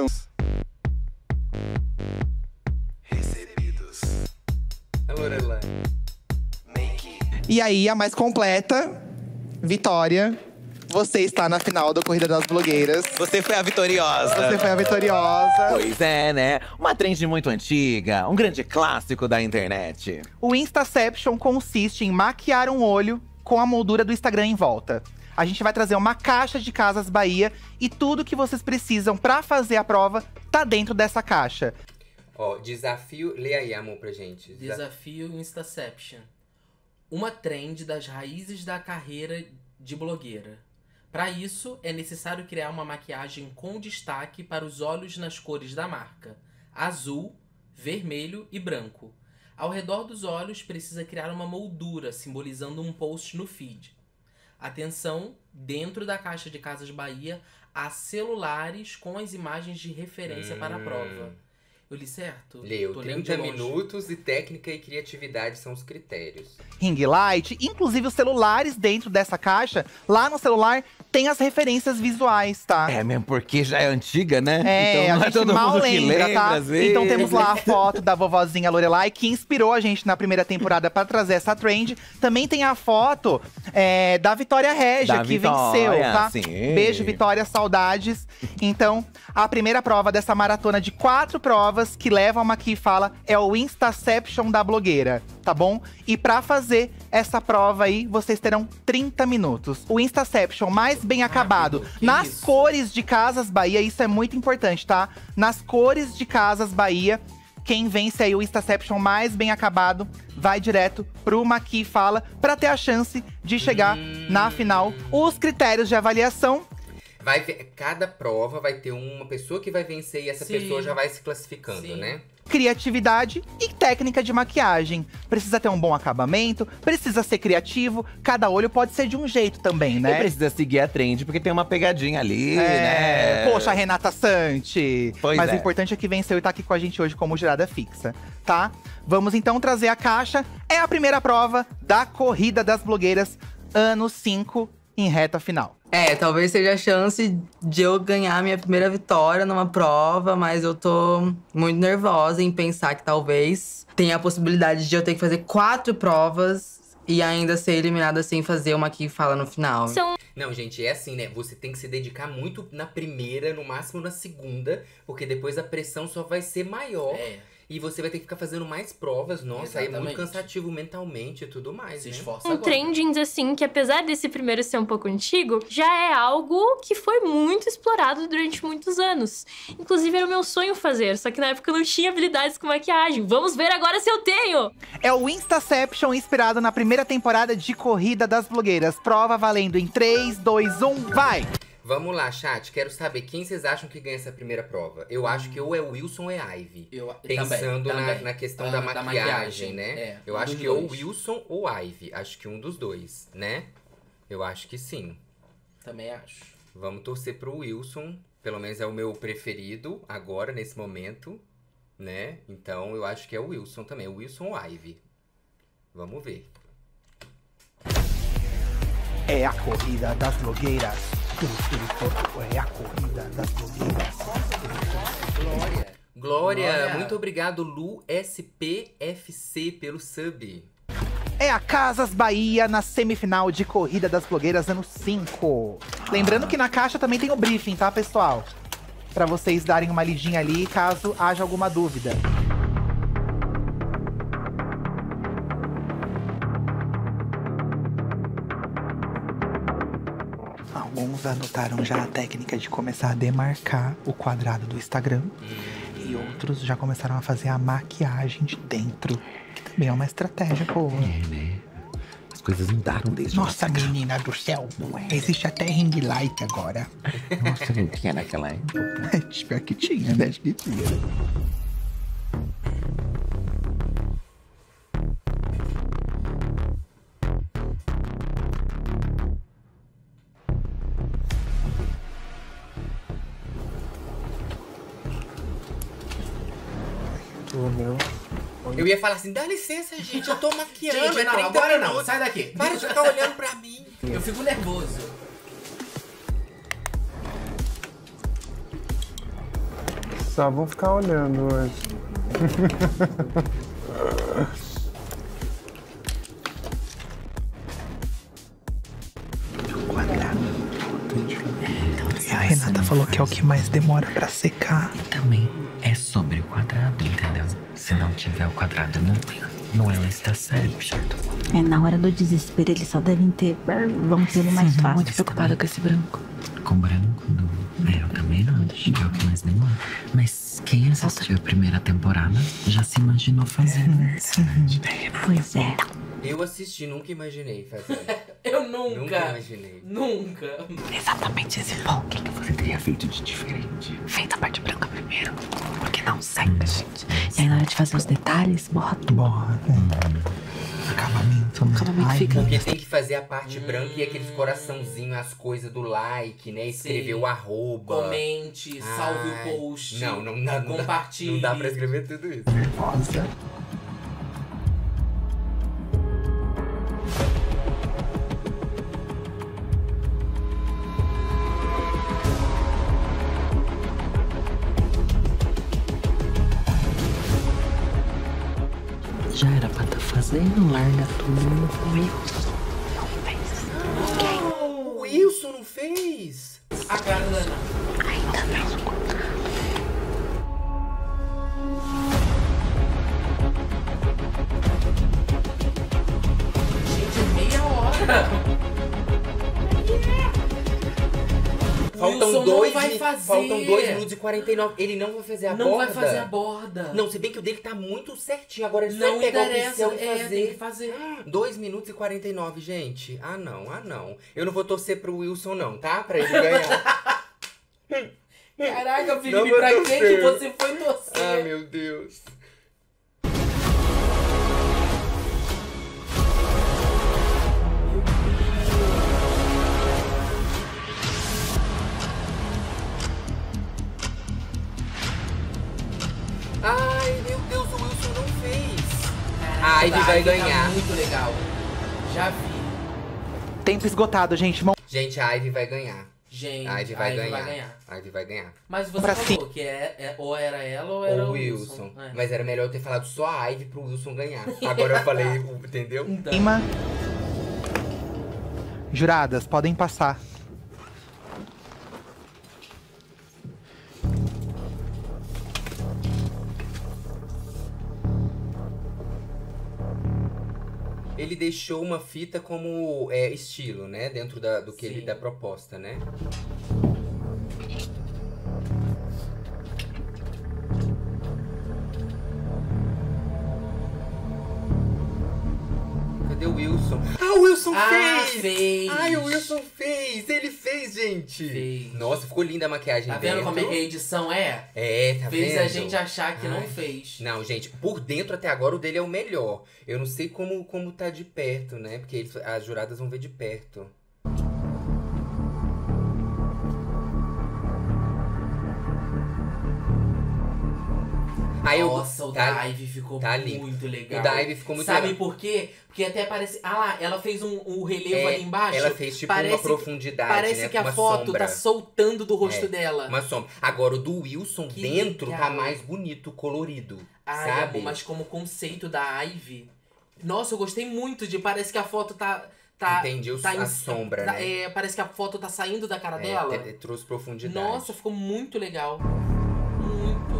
Lorelai. E aí, a mais completa, Vitória. Você está na final da Corrida das Blogueiras. Você foi a vitoriosa. Você foi a vitoriosa. Pois é, né? Uma trend muito antiga, um grande clássico da internet. O Instaception consiste em maquiar um olho com a moldura do Instagram em volta. A gente vai trazer uma caixa de Casas Bahia e tudo que vocês precisam pra fazer a prova tá dentro dessa caixa. Ó, desafio… Lê aí, amor, pra gente. Desafio Instaception. Uma trend das raízes da carreira de blogueira. Para isso, é necessário criar uma maquiagem com destaque para os olhos nas cores da marca: azul, vermelho e branco. Ao redor dos olhos, precisa criar uma moldura, simbolizando um post no feed. Atenção, dentro da caixa de Casas Bahia, há celulares com as imagens de referência para a prova. Eu li certo? Leu. 30 minutos e técnica e criatividade são os critérios. Ring light, inclusive os celulares dentro dessa caixa, lá no celular tem as referências visuais, tá? É mesmo, porque já é antiga, né? É, então, não a gente todo mal mundo lembra, que tá? às vezes. Então temos lá a foto da vovozinha Lorelai, que inspirou a gente na primeira temporada pra trazer essa trend. Também tem a foto da Vitória Régia, que venceu, tá? Sim. Beijo, Vitória, saudades. Então, a primeira prova dessa maratona de 4 provas que levam a Maqui Fala é o Instaception da blogueira, tá bom? E pra fazer essa prova aí, vocês terão 30 minutos. O Instaception mais bem acabado, nas cores de Casas Bahia, isso é muito importante, tá? Nas cores de Casas Bahia, quem vence aí o Instaception mais bem acabado vai direto pro Maqui Fala pra ter a chance de chegar na final. Os critérios de avaliação… Cada prova vai ter uma pessoa que vai vencer e essa pessoa já vai se classificando, né? Criatividade e técnica de maquiagem. Precisa ter um bom acabamento, precisa ser criativo. Cada olho pode ser de um jeito também, né? E precisa seguir a trend, porque tem uma pegadinha ali, né? Poxa, a Renata Santi. Mas é. o importante é que venceu e tá aqui com a gente hoje como jurada fixa, tá? Vamos então trazer a caixa. É a primeira prova da Corrida das Blogueiras, ano 5, em reta final. Talvez seja a chance de eu ganhar minha primeira vitória numa prova, mas eu tô muito nervosa em pensar que talvez tenha a possibilidade de eu ter que fazer 4 provas e ainda ser eliminada sem fazer uma Maqui Fala no final. Não, gente, é assim, né? Você tem que se dedicar muito na primeira, no máximo na segunda, porque depois a pressão só vai ser maior. E você vai ter que ficar fazendo mais provas. Nossa, aí é muito cansativo mentalmente e tudo mais, Se né? esforça Um agora. trending, assim, que apesar desse primeiro ser um pouco antigo, já é algo que foi muito explorado durante muitos anos. Inclusive, era o meu sonho fazer, só que na época eu não tinha habilidades com maquiagem. Vamos ver agora se eu tenho! É o Instaception inspirado na primeira temporada de Corrida das Blogueiras. Prova valendo em 3, 2, 1, vai! Vamos lá, chat. Quero saber quem vocês acham que ganha essa primeira prova. Eu acho que ou é Wilson ou é Ivy. Pensando também. na questão da maquiagem, né? Eu acho que ou Wilson ou Ivy. Acho que um dos dois, né? Eu acho que sim. Também acho. Vamos torcer pro Wilson. Pelo menos é o meu preferido agora, nesse momento, né? Então eu acho que é o Wilson também. O Wilson ou Ivy. Vamos ver. É a Corrida das Blogueiras. É a Corrida das Blogueiras. Glória, muito obrigado, Lu SPFC, pelo sub. É a Casas Bahia na semifinal de Corrida das Blogueiras ano 5. Lembrando que na caixa também tem o briefing, tá, pessoal? Pra vocês darem uma lidinha ali, caso haja alguma dúvida. Alguns anotaram já a técnica de começar a demarcar o quadrado do Instagram. E outros já começaram a fazer a maquiagem de dentro. Que também é uma estratégia boa. né? As coisas mudaram desde Nossa, menina do céu. Existe até ring light agora. Nossa, não tinha naquela época. Espero que tinha, né? Acho que tinha. Eu ia falar assim, dá licença, gente, eu tô maquiando. Gente, não, 30 agora não, minutos. sai daqui. Para de ficar olhando pra mim. Eu fico nervoso. Só vão ficar olhando hoje. E a Renata falou que é o que mais demora pra secar. E também é sobre o quadrado, entendeu? Se não tiver o quadrado, não é um Instaception. Na hora do desespero, eles só devem ter… Vamos ter mais fácil. Muito preocupada com esse branco. Com branco? Eu também não. Acho que é o que mais demora. Mas quem assistiu a primeira temporada já se imaginou fazendo. Pois é. Eu assisti, nunca imaginei fazer. Eu nunca. Nunca imaginei. Nunca. Exatamente esse ponto. O que você teria feito de diferente? Feita a parte branca primeiro. Porque não seca, gente. E aí, na hora de fazer os detalhes, borra tudo. Acabamento, né? Acabamento fica. Porque tem que fazer a parte branca e aqueles coraçãozinhos, as coisas do like, né? Escrever o arroba. Comente, salve o post. Não dá. Compartilhe. Não dá pra escrever tudo isso. Nossa. Já era pra tá fazendo, larga tudo. O Wilson não fez? A cara da Ana. Ainda não. Gente, meia hora. Faltam Wilson dois, não vai fazer. Faltam 2 minutos e 49. Ele não vai fazer a borda? Não vai fazer a borda. Não, se bem que o dele tá muito certinho. Agora ele Não só pegar o interessa, pincel e fazer. tem que fazer. 2 minutos e 49, gente. Ah, não. Eu não vou torcer pro Wilson, não, tá? Pra ele ganhar. Caraca, Felipe, pra quem que você foi torcer? Ah, meu Deus. Ai, meu Deus, o Wilson não fez. A Ivy vai ganhar. Tá muito legal. Já vi. Tempo esgotado, gente. Gente, a Ivy vai ganhar. Gente, a Ivy vai ganhar. ganhar. A Ivy vai ganhar. Mas você falou que ou era ela ou era o Wilson. É. Mas era melhor eu ter falado só a Ivy pro Wilson ganhar. Agora eu falei, entendeu? Então. Juradas, podem passar. Ele deixou uma fita como estilo, né? Dentro do que ele da proposta, né? Cadê o Wilson? Ah, o Wilson fez! Ai, o Wilson fez! Ele fez, gente! Fez. Nossa, ficou linda a maquiagem Tá vendo dentro. como é que a edição é? É, tá vendo? Fez a gente achar que não fez. Não, gente, por dentro até agora o dele é o melhor. Eu não sei como tá de perto, né? Porque as juradas vão ver de perto. Nossa, o da Ivy ficou muito legal. O da Ivy ficou muito Sabe legal. por quê? Porque até parece... Ah lá, ela fez um relevo ali embaixo. Ela fez tipo uma profundidade, Parece né? que a uma foto sombra. tá soltando do rosto dela. Uma sombra. Agora, o do Wilson Que dentro legal. tá mais bonito, colorido. Ai, sabe? amor, mas como conceito da Ivy... Nossa, eu gostei muito de... Parece que a foto tá Entendi a sombra, né? Parece que a foto tá saindo da cara dela. Trouxe profundidade. Nossa, ficou muito legal. Muito.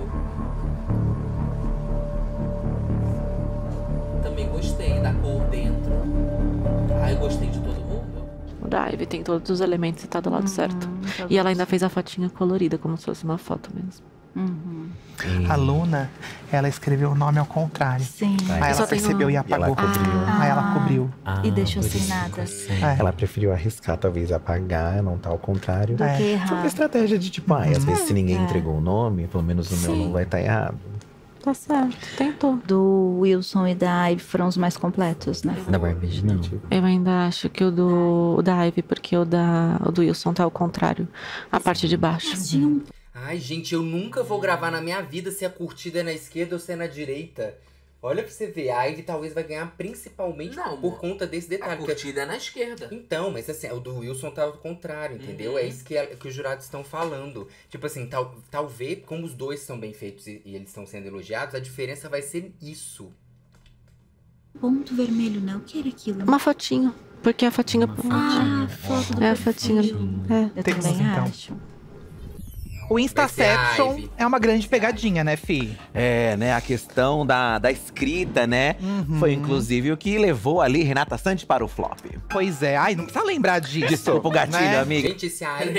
Também gostei da cor dentro. Ai, gostei de todo mundo. O da Ivy tem todos os elementos e tá do lado certo. E ela ainda fez a fotinha colorida, como se fosse uma foto mesmo. A Luna, ela escreveu o nome ao contrário. Sim. Aí ela percebeu e apagou. Aí ela cobriu. E deixou sem nada. Ela preferiu arriscar, talvez apagar, não tá ao contrário. Do que errar. Foi uma estratégia de tipo, às vezes se ninguém entregou o nome, pelo menos o meu não vai estar errado. Tá certo, tentou. Do Wilson e da Ivy foram os mais completos, né? Da Barbie, não. Eu ainda acho que o da Ivy, porque o do Wilson tá ao contrário. A parte de baixo. Ai, gente, eu nunca vou gravar na minha vida se a curtida é na esquerda ou se é na direita. Olha pra você ver, a Ivy talvez vai ganhar principalmente por conta desse detalhe. A curtida é na esquerda. Então, mas assim, o do Wilson tá ao contrário, entendeu? É isso que os jurados estão falando. Tipo assim, talvez, como os dois são bem feitos e eles estão sendo elogiados, a diferença vai ser isso. Ponto vermelho, não? O que era aquilo? Uma fotinho. Porque a fotinha... foto do a fotinha. Eu também acho. O Instaception é uma grande pegadinha, né, Fi? É, né? A questão da escrita, né? Foi inclusive o que levou ali Renata Santos para o flop. Pois é. Ai, não precisa lembrar disso. Desculpa o gatilho, né? amiga. Gente, se a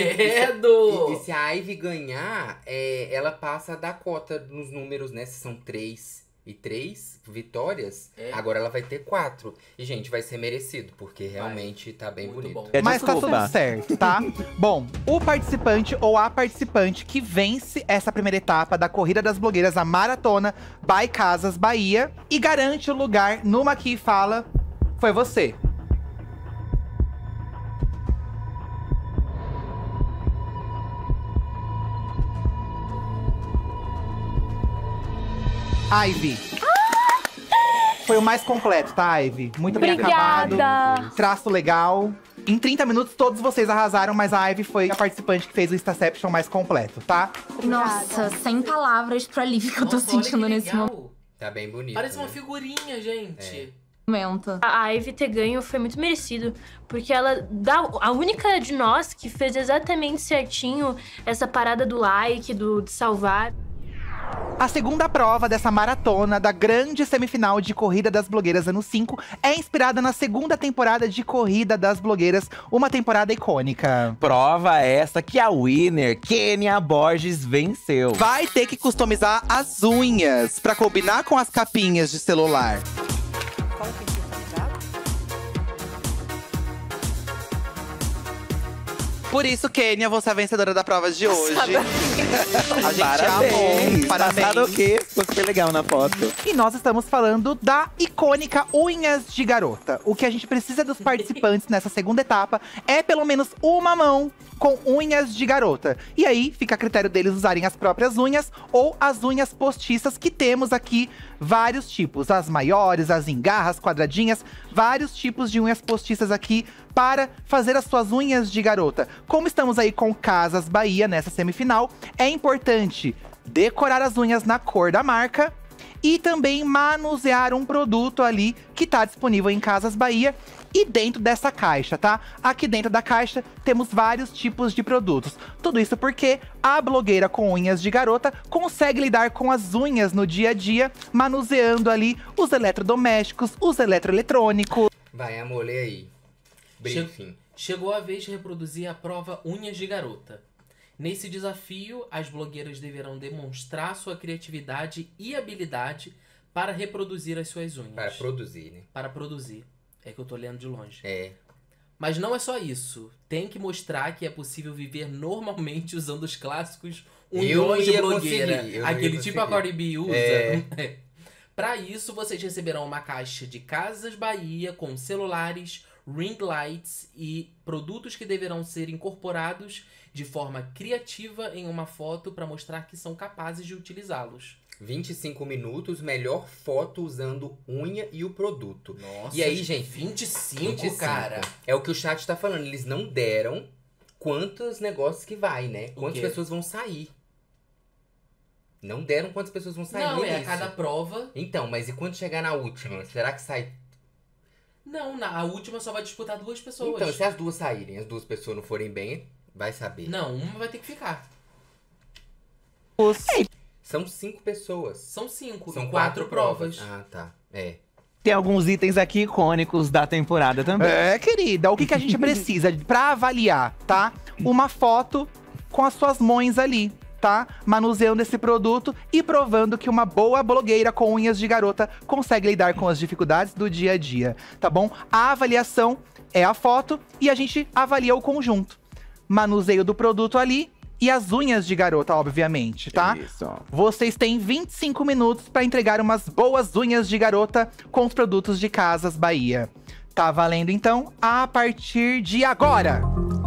Ivy ganhar, ela passa a Dakota nos números, né? Se são 3. e 3 vitórias, agora ela vai ter 4. E, gente, vai ser merecido, porque realmente tá bem bonito. Mas tá tudo certo, tá? Bom, o participante ou a participante que vence essa primeira etapa da Corrida das Blogueiras, a Maratona by Casas Bahia, e garante o lugar numa Aqui Fala, foi você. Ivy. Foi o mais completo, tá, Ivy? Muito bem acabado. Traço legal. Em 30 minutos, todos vocês arrasaram, mas a Ivy foi a participante que fez o Instaception mais completo, tá? Nossa, sem palavras pro alívio que eu tô sentindo nesse momento. Tá bem bonito. Parece uma figurinha, gente. A Ivy ter ganho foi muito merecido, porque ela a única de nós que fez exatamente certinho essa parada do like, de salvar. A segunda prova dessa maratona da grande semifinal de Corrida das Blogueiras ano 5 é inspirada na segunda temporada de Corrida das Blogueiras, uma temporada icônica. Prova essa que a winner, Kênia Borges, venceu. Vai ter que customizar as unhas pra combinar com as capinhas de celular. Por isso, Kênia, você é a vencedora da prova de hoje. A gente amou. Parabéns. Passado o quê? Ficou super legal na foto. E nós estamos falando da icônica Unhas de Garota. O que a gente precisa dos participantes nessa segunda etapa é pelo menos uma mão com unhas de garota. E aí, fica a critério deles usarem as próprias unhas ou as unhas postiças, que temos aqui vários tipos. As maiores, as em garras, quadradinhas, vários tipos de unhas postiças aqui para fazer as suas unhas de garota. Como estamos aí com Casas Bahia nessa semifinal, é importante decorar as unhas na cor da marca e também manusear um produto ali que tá disponível em Casas Bahia e dentro dessa caixa, tá? Aqui dentro da caixa temos vários tipos de produtos. Tudo isso porque a blogueira com unhas de garota consegue lidar com as unhas no dia a dia, manuseando ali os eletrodomésticos, os eletroeletrônicos. Vai, amor, lê aí. Briefing. Chegou a vez de reproduzir a prova Unhas de Garota. Nesse desafio, as blogueiras deverão demonstrar sua criatividade e habilidade para reproduzir as suas unhas. Para produzir, né? Para produzir. É que eu tô lendo de longe. É. Mas não é só isso. Tem que mostrar que é possível viver normalmente usando os clássicos unhões de blogueira. Aquele tipo a Cardi B usa. Para isso, vocês receberão uma caixa de Casas Bahia com celulares, ring lights e produtos que deverão ser incorporados de forma criativa em uma foto para mostrar que são capazes de utilizá-los. 25 minutos, melhor foto usando unha e o produto. Nossa, e aí, gente, 25, cara. É o que o chat tá falando. Eles não deram quantos negócios que vai, né? Quantas pessoas vão sair. Não deram quantas pessoas vão sair. Não, é a cada prova. Então, mas e quando chegar na última? Será que sai? Não, a última só vai disputar 2 pessoas. Então, se as duas saírem, as 2 pessoas não forem bem, vai saber. Não, uma vai ter que ficar. São 5 pessoas. São 5. São 4 provas. Ah, tá. É. Tem alguns itens aqui icônicos da temporada também. É, querida. O que a gente precisa pra avaliar, tá? Uma foto com as suas mãos ali, tá? Manuseando esse produto e provando que uma boa blogueira com unhas de garota consegue lidar com as dificuldades do dia a dia, tá bom? A avaliação é a foto e a gente avalia o conjunto. Manuseio do produto ali e as unhas de garota, obviamente, tá? Isso. Vocês têm 25 minutos para entregar umas boas unhas de garota com os produtos de Casas Bahia. Tá valendo, então, a partir de agora!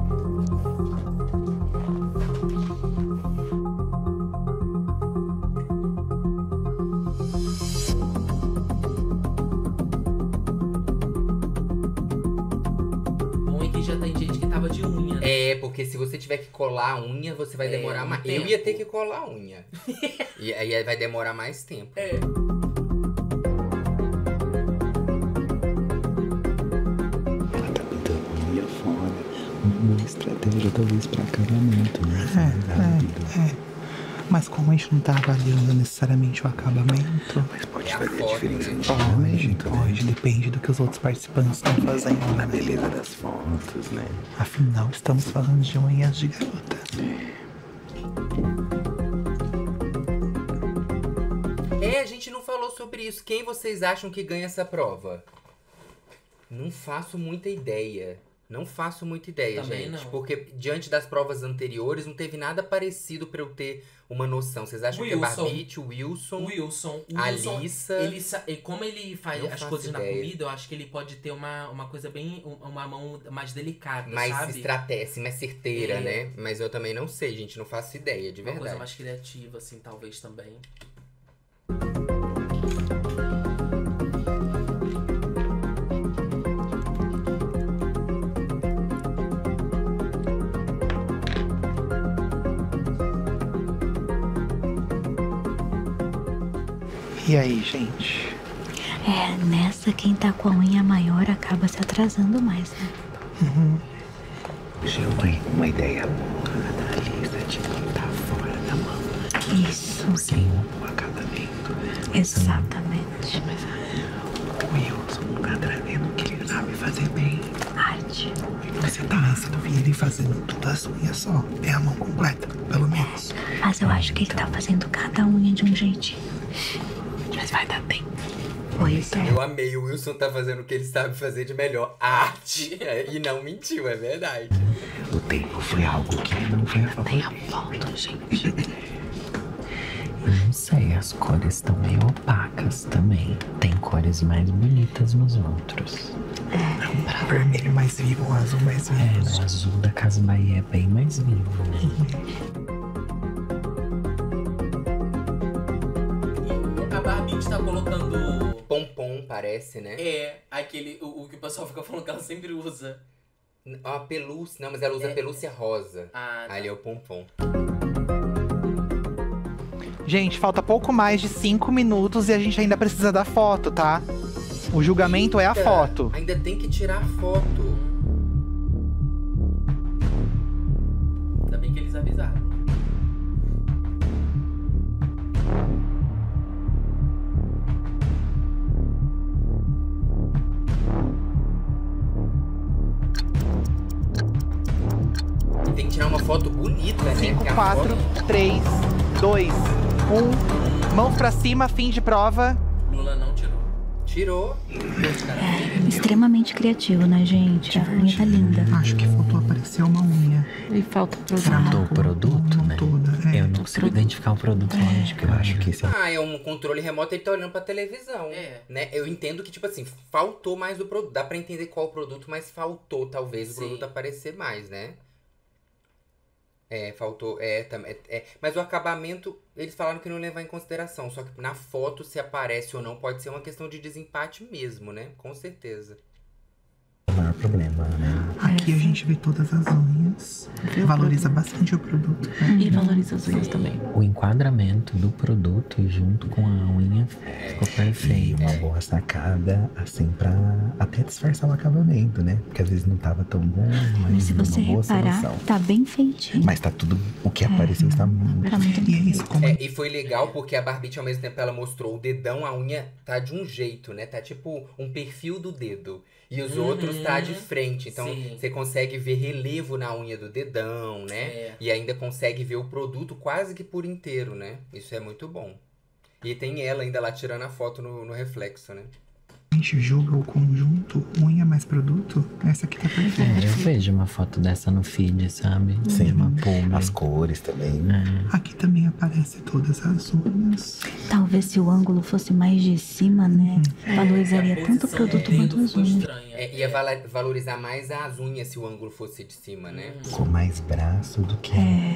Já tem gente que tava de unha. É, porque se você tiver que colar a unha, você vai demorar mais. Eu ia ter que colar a unha. E aí vai demorar mais tempo. É. Ela tá pintando unha fora. Uma estratégia talvez pra acabamento, né? Mas como a gente não tá avaliando necessariamente o acabamento… Mas pode fazer a diferença no acabamento, Pode, depende do que os outros participantes estão fazendo. Na beleza das fotos, né? Afinal, estamos falando de unhas de garota. A gente não falou sobre isso. Quem vocês acham que ganha essa prova? Não faço muita ideia. Não faço muita ideia, Também gente. não. Porque diante das provas anteriores, não teve nada parecido pra eu ter uma noção. Vocês acham que é Barbite, o Wilson, a Alissa... Como ele faz Não as faço coisas na ideia. comida, eu acho que ele pode ter uma coisa bem... Uma mão mais delicada, mais sabe? estratégia, mais certeira, É. né? Mas eu também não sei, gente. Não faço ideia, de Uma coisa verdade. mais criativa, assim, talvez também. E aí, gente? Nessa quem tá com a unha maior acaba se atrasando mais, né? Eu tenho uma ideia boa da Alissa de botar fora da mão. Isso. Sem um acabamento. Exatamente. O Wilson tá trazendo o que ele sabe fazer bem. Arte. Você tá lançando ele fazendo todas as unhas só. É a mão completa, pelo menos. Mas eu acho que ele tá fazendo cada unha de um jeitinho. Mas vai dar tempo. Pois é. Eu amei. O Wilson tá fazendo o que ele sabe fazer de melhor. Arte. E não mentiu, é verdade. O tempo foi algo que não foi a favor. Tem a foto, gente. Eu não sei, as cores estão meio opacas também. Tem cores mais bonitas nos outros. O vermelho mais vivo, o azul mais vivo. O azul da Casa Bahia é bem mais vivo, né? A Barbite tá colocando... Pompom, parece, né? Aquele... O que o pessoal fica falando que ela sempre usa. A pelúcia. Não, mas ela usa pelúcia rosa. Ah, tá. Ali é o pompom. Gente, falta pouco mais de 5 minutos e a gente ainda precisa da foto, tá? O julgamento é a foto. Ainda tem que tirar a foto. Ainda bem que eles avisaram. E tem que tirar uma foto bonita, né? 5, Porque a 4, foto- 3, 2, 1. Mãos pra cima, fim de prova. Lula não tirou. Tirou. Extremamente criativo, né, gente? A unha tá linda. Acho que faltou aparecer uma unha. E falta o Faltou o produto, né? Eu não consigo identificar o produto longe que eu acho que esse Ah, é um controle remoto, ele tá olhando pra televisão. Né? Eu entendo que, tipo assim, faltou mais do produto. Dá pra entender qual o produto, mas faltou, talvez, o produto aparecer mais, né? Faltou. Também. Mas o acabamento, eles falaram que não ia levar em consideração. Só que na foto, se aparece ou não, pode ser uma questão de desempate mesmo, né? Com certeza. O maior problema, né? Aqui a gente vê todas as unhas. Valoriza bastante o produto. E valoriza as unhas também. O enquadramento do produto junto com a unha ficou perfeito. Uma boa sacada, assim, pra até disfarçar o acabamento, né? Porque às vezes não tava tão bom, mas Se uma você boa reparar, solução. tá bem feitinho. Mas tá tudo, o que apareceu está muito bem. E é isso, como E foi legal porque a Barbite, ao mesmo tempo, ela mostrou o dedão, a unha tá de um jeito, né? Tá tipo um perfil do dedo. E os outros tá de frente. Então, Sim. você consegue ver relevo na unha do dedão, né? E ainda consegue ver o produto quase que por inteiro, né? Isso é muito bom. E tem ela ainda lá tirando a foto no reflexo, né? a gente julga o conjunto, unha mais produto, essa aqui tá perfeita. Eu vejo uma foto dessa no feed, sabe? Sim, uma publi. as cores também. Aqui também aparece todas as unhas. Talvez se o ângulo fosse mais de cima, né? Valorizaria tanto o produto quanto as unhas. Ia valorizar mais as unhas se o ângulo fosse de cima, né? Com mais braço do que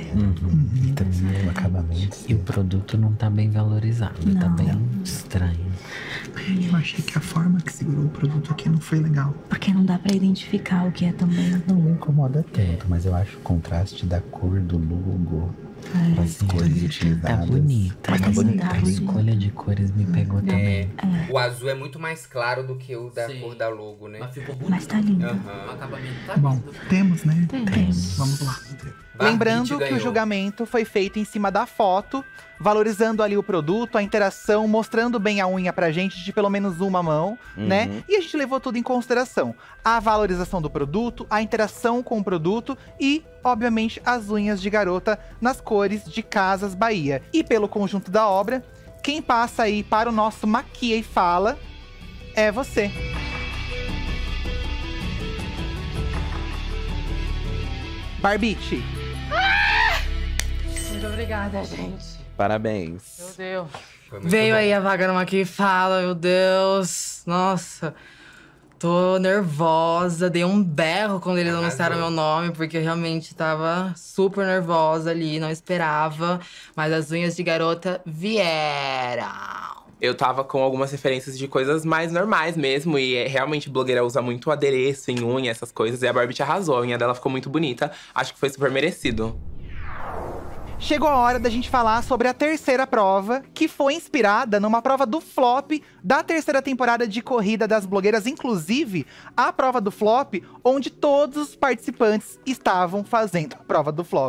e também o acabamento. E o produto não tá bem valorizado, tá bem estranho. Eu achei que a forma que segurou o produto aqui não foi legal. Porque não dá pra identificar o que é também. Não me incomoda tanto, mas eu acho o contraste da cor do logo, as cores utilizadas. Tá bonita. Mas tá bonita. A escolha de cores me pegou também. O azul é muito mais claro do que o da cor da logo, né? Mas ficou Mas tá lindo. O acabamento tá Bom, temos, né? Temos. Vamos lá. Lembrando que o julgamento foi feito em cima da foto, valorizando ali o produto, a interação, mostrando bem a unha pra gente de pelo menos uma mão, né? E a gente levou tudo em consideração. A valorização do produto, a interação com o produto e, obviamente, as unhas de garota nas cores de Casas Bahia. E pelo conjunto da obra, quem passa aí para o nosso Maquia e Fala é você. Barbite. Muito obrigada, gente. Parabéns. Meu Deus. Veio aí a vaga no Maquia e Fala, meu Deus. Nossa. Tô nervosa, dei um berro quando eles anunciaram meu nome, porque eu realmente tava super nervosa ali, não esperava. Mas as unhas de garota vieram. Eu tava com algumas referências de coisas mais normais mesmo. E realmente, blogueira usa muito adereço em unha, essas coisas. E a Barbie arrasou, a unha dela ficou muito bonita. Acho que foi super merecido. Chegou a hora da gente falar sobre a terceira prova, que foi inspirada numa prova do flop da terceira temporada de Corrida das Blogueiras. Inclusive, a prova do flop, onde todos os participantes estavam fazendo a prova do flop.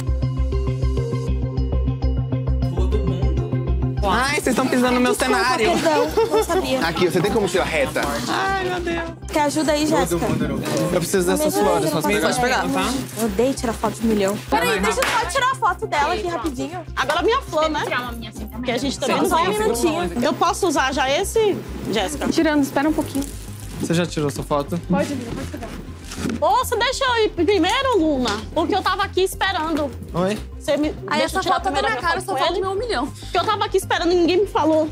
Ai, vocês estão pisando no meu cenário. Perdão, não sabia. Aqui, você tem como ser reta? Ai, meu Deus. Quer ajuda aí, Jéssica? Eu preciso dessas flores. Pode pegar, tá? Eu odeio tirar foto de milhão. Peraí, deixa eu só tirar a foto dela aqui rapidinho. Agora minha flor, né? Tirar uma minha assim também. Porque a gente também Só um minutinho. Eu posso usar já esse, Jéssica? Tirando, espera um pouquinho. Você já tirou sua foto? Pode vir, pode pegar. Moça, deixa eu ir primeiro, Luna. Porque eu tava aqui esperando. Oi? Você me Aí deixa essa eu tirar foto tá na minha cara, essa foto do meu 1 milhão. Porque eu tava aqui esperando e ninguém me falou.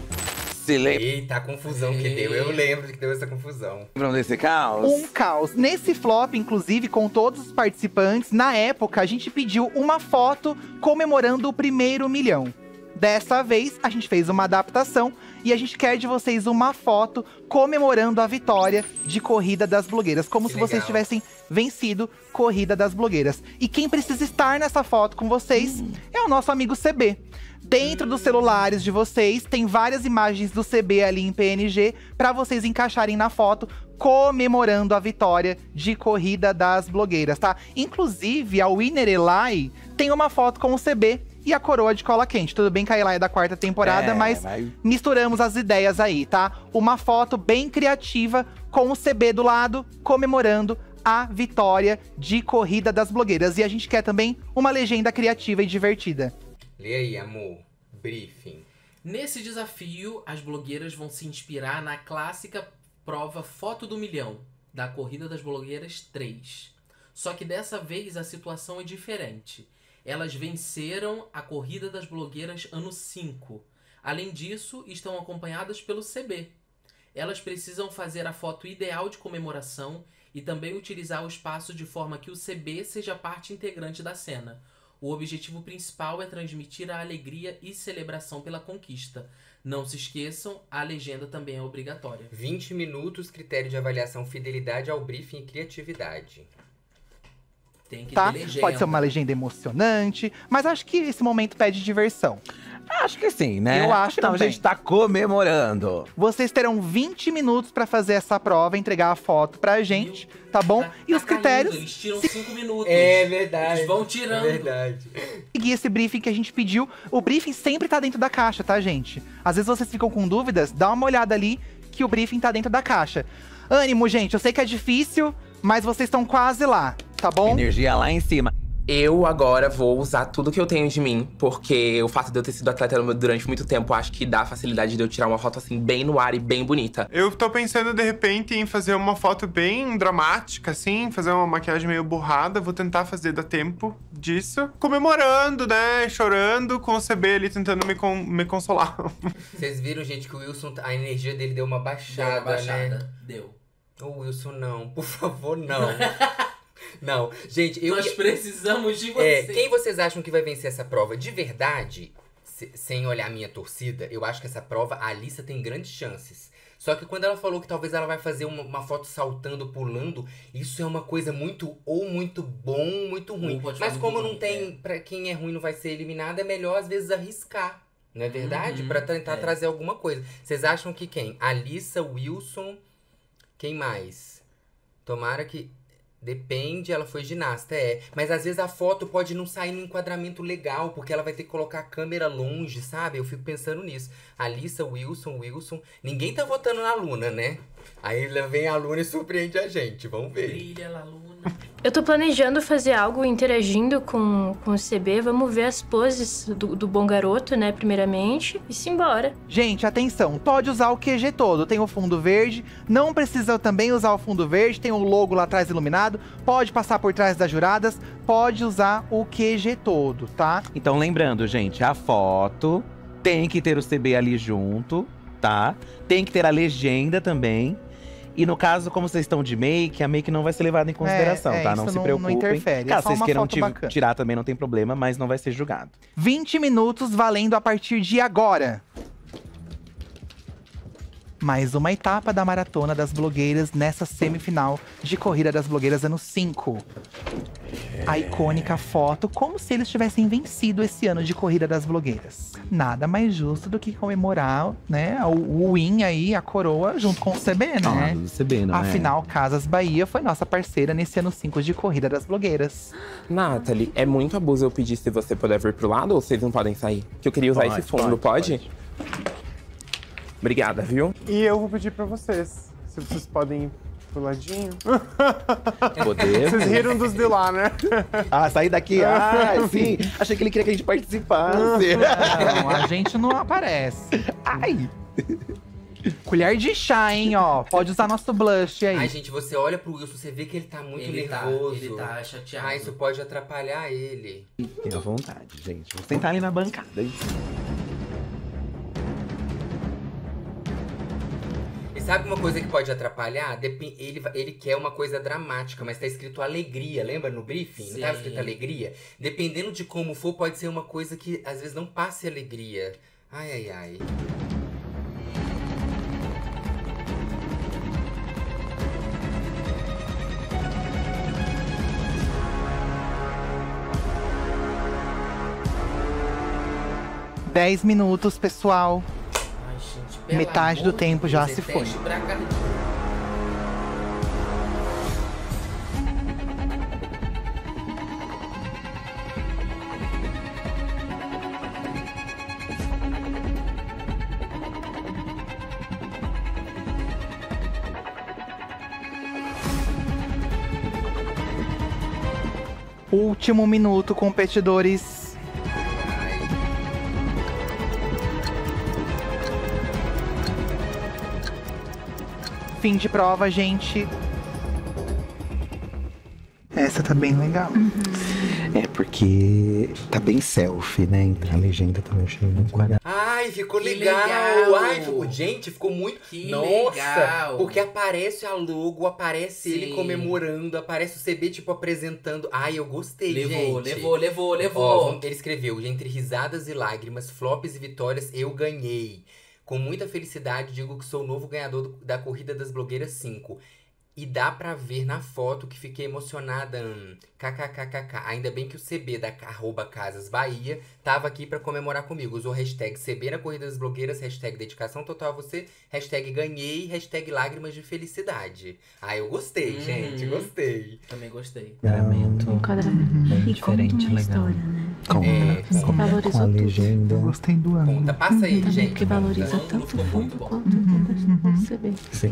Eita, a confusão que deu. Eu lembro que deu essa confusão. Lembram desse caos? Um caos. Nesse flop, inclusive, com todos os participantes, na época, a gente pediu uma foto comemorando o primeiro 1 milhão. Dessa vez, a gente fez uma adaptação e a gente quer de vocês uma foto comemorando a vitória de Corrida das Blogueiras. Como se vocês tivessem vencido Corrida das Blogueiras. E quem precisa estar nessa foto com vocês é o nosso amigo CB. Dentro dos celulares de vocês, tem várias imagens do CB ali em PNG para vocês encaixarem na foto, comemorando a vitória de Corrida das Blogueiras, tá? Inclusive, a Winner Eli tem uma foto com o CB e a coroa de cola quente. Tudo bem que a Eli é da 4ª temporada, mas misturamos as ideias aí, tá? Uma foto bem criativa com o CB do lado, comemorando a vitória de Corrida das Blogueiras. E a gente quer também uma legenda criativa e divertida. Lê aí, amor. Briefing. Nesse desafio, as blogueiras vão se inspirar na clássica prova Foto do Milhão, da Corrida das Blogueiras 3. Só que dessa vez a situação é diferente. Elas venceram a Corrida das Blogueiras ano 5. Além disso, estão acompanhadas pelo CB. Elas precisam fazer a foto ideal de comemoração e também utilizar o espaço de forma que o CB seja parte integrante da cena. O objetivo principal é transmitir a alegria e celebração pela conquista. Não se esqueçam, a legenda também é obrigatória. 20 minutos, critério de avaliação, fidelidade ao briefing e criatividade. Tem que tá? ter legenda. Pode ser uma legenda emocionante, mas acho que esse momento pede diversão. Acho que sim, né? Eu acho Afinal, também. a gente tá comemorando. Vocês terão 20 minutos pra fazer essa prova, entregar a foto pra gente, tá bom? E os critérios… Eles tiram 5 minutos. É verdade. Eles vão tirando. É verdade. Seguir esse briefing que a gente pediu. O briefing sempre tá dentro da caixa, tá, gente? Às vezes vocês ficam com dúvidas, dá uma olhada ali que o briefing tá dentro da caixa. Ânimo, gente, eu sei que é difícil, mas vocês estão quase lá, tá bom? Energia lá em cima. Eu agora vou usar tudo que eu tenho de mim, porque o fato de eu ter sido atleta durante muito tempo, acho que dá a facilidade de eu tirar uma foto assim, bem no ar e bem bonita. Eu tô pensando, de repente, em fazer uma foto bem dramática, assim, fazer uma maquiagem meio borrada. Vou tentar fazer, dar tempo disso. Comemorando, né, chorando, com o CB ali tentando me consolar. Vocês viram, gente, que o Wilson, a energia dele deu uma baixada, né? Deu. Ô, Wilson, não. Por favor, não. Não, gente, Nós precisamos de você. Quem vocês acham que vai vencer essa prova? De verdade, sem olhar a minha torcida, eu acho que essa prova, a Alissa tem grandes chances. Só que quando ela falou que talvez ela vai fazer uma foto saltando, pulando, isso é uma coisa muito bom, muito ruim. Mas como não tem, pra quem é ruim não vai ser eliminado, é melhor às vezes arriscar. Não é verdade? Pra tentar trazer alguma coisa. Vocês acham que quem? Alissa, Wilson, quem mais? Tomara que… Depende, ela foi ginasta, Mas às vezes a foto pode não sair no enquadramento legal, porque ela vai ter que colocar a câmera longe, sabe? Eu fico pensando nisso. Alissa, Wilson. Ninguém tá votando na Luna, né? Aí vem a Luna e surpreende a gente, vamos ver. Brilha, Luna. Eu tô planejando fazer algo interagindo com o CB. Vamos ver as poses do bom garoto, né, primeiramente. E simbora. Gente, atenção. Pode usar o QG todo. Tem o fundo verde. Não precisa também usar o fundo verde. Tem o logo lá atrás iluminado. Pode passar por trás das juradas. Pode usar o QG todo, tá? Então lembrando, gente, a foto tem que ter o CB ali junto, tá? Tem que ter a legenda também. E no caso, como vocês estão de make, a make não vai ser levada em consideração, tá? Não se preocupem. Não interfere. Caso vocês queiram tirar também, não tem problema, mas não vai ser julgado. 20 minutos valendo a partir de agora. Mais uma etapa da Maratona das Blogueiras nessa semifinal de Corrida das Blogueiras ano 5. A icônica foto, como se eles tivessem vencido esse ano de Corrida das Blogueiras. Nada mais justo do que comemorar, né, o win aí, a coroa, junto com o CB, né? Do CB, não é? Afinal, Casas Bahia foi nossa parceira nesse ano 5 de Corrida das Blogueiras. Nathalie, é muito abuso eu pedir se você puder vir pro lado ou vocês não podem sair? Que eu queria usar esse fundo, pode? Obrigada, viu? E eu vou pedir pra vocês, se vocês podem ir pro ladinho. Podemos? Vocês riram dos de lá, né? Ah, sair daqui? Ah, sim. Achei que ele queria que a gente participasse. Não, a gente não aparece. Ai! Colher de chá, hein, ó. Pode usar nosso blush aí. Ai, gente, você olha pro Wilson, você vê que ele tá muito nervoso. Ele tá chateado. Ah, isso pode atrapalhar ele. Fique à vontade, gente. Vou sentar ali na bancada, hein? E sabe uma coisa que pode atrapalhar? Ele quer uma coisa dramática, mas tá escrito alegria. Lembra no briefing? Sim. Não tava escrito alegria? Dependendo de como for, pode ser uma coisa que às vezes não passe alegria. Ai, ai, ai. Dez minutos, pessoal. Ai, gente, metade do tempo já se foi. Último minuto, competidores. Fim de prova, gente. Essa tá bem legal. É porque tá bem selfie, né? Então a legenda também achei muito legal. Ai, ficou Que legal. legal. Ai, gente, ficou muito. Que Nossa, legal. porque aparece a logo, aparece ele Sim. comemorando, aparece o CB, tipo, apresentando. Ai, eu gostei, gente. Levou. Ó, ele escreveu: entre risadas e lágrimas, flops e vitórias, eu ganhei. Com muita felicidade, digo que sou o novo ganhador da Corrida das Blogueiras 5. E dá pra ver na foto que fiquei emocionada. KKKKK. Ainda bem que o CB da @casasbahia tava aqui pra comemorar comigo. Usou hashtag CB na Corrida das Blogueiras, hashtag dedicação total a você, hashtag ganhei, hashtag lágrimas de felicidade. Ah, eu gostei, gente. Gostei. Também gostei. Bem diferente, legal. Conta. Com a legenda. Eu gostei do ângulo. Conta, passa aí, gente. Que valoriza tanto o fundo quanto o CB. Sim.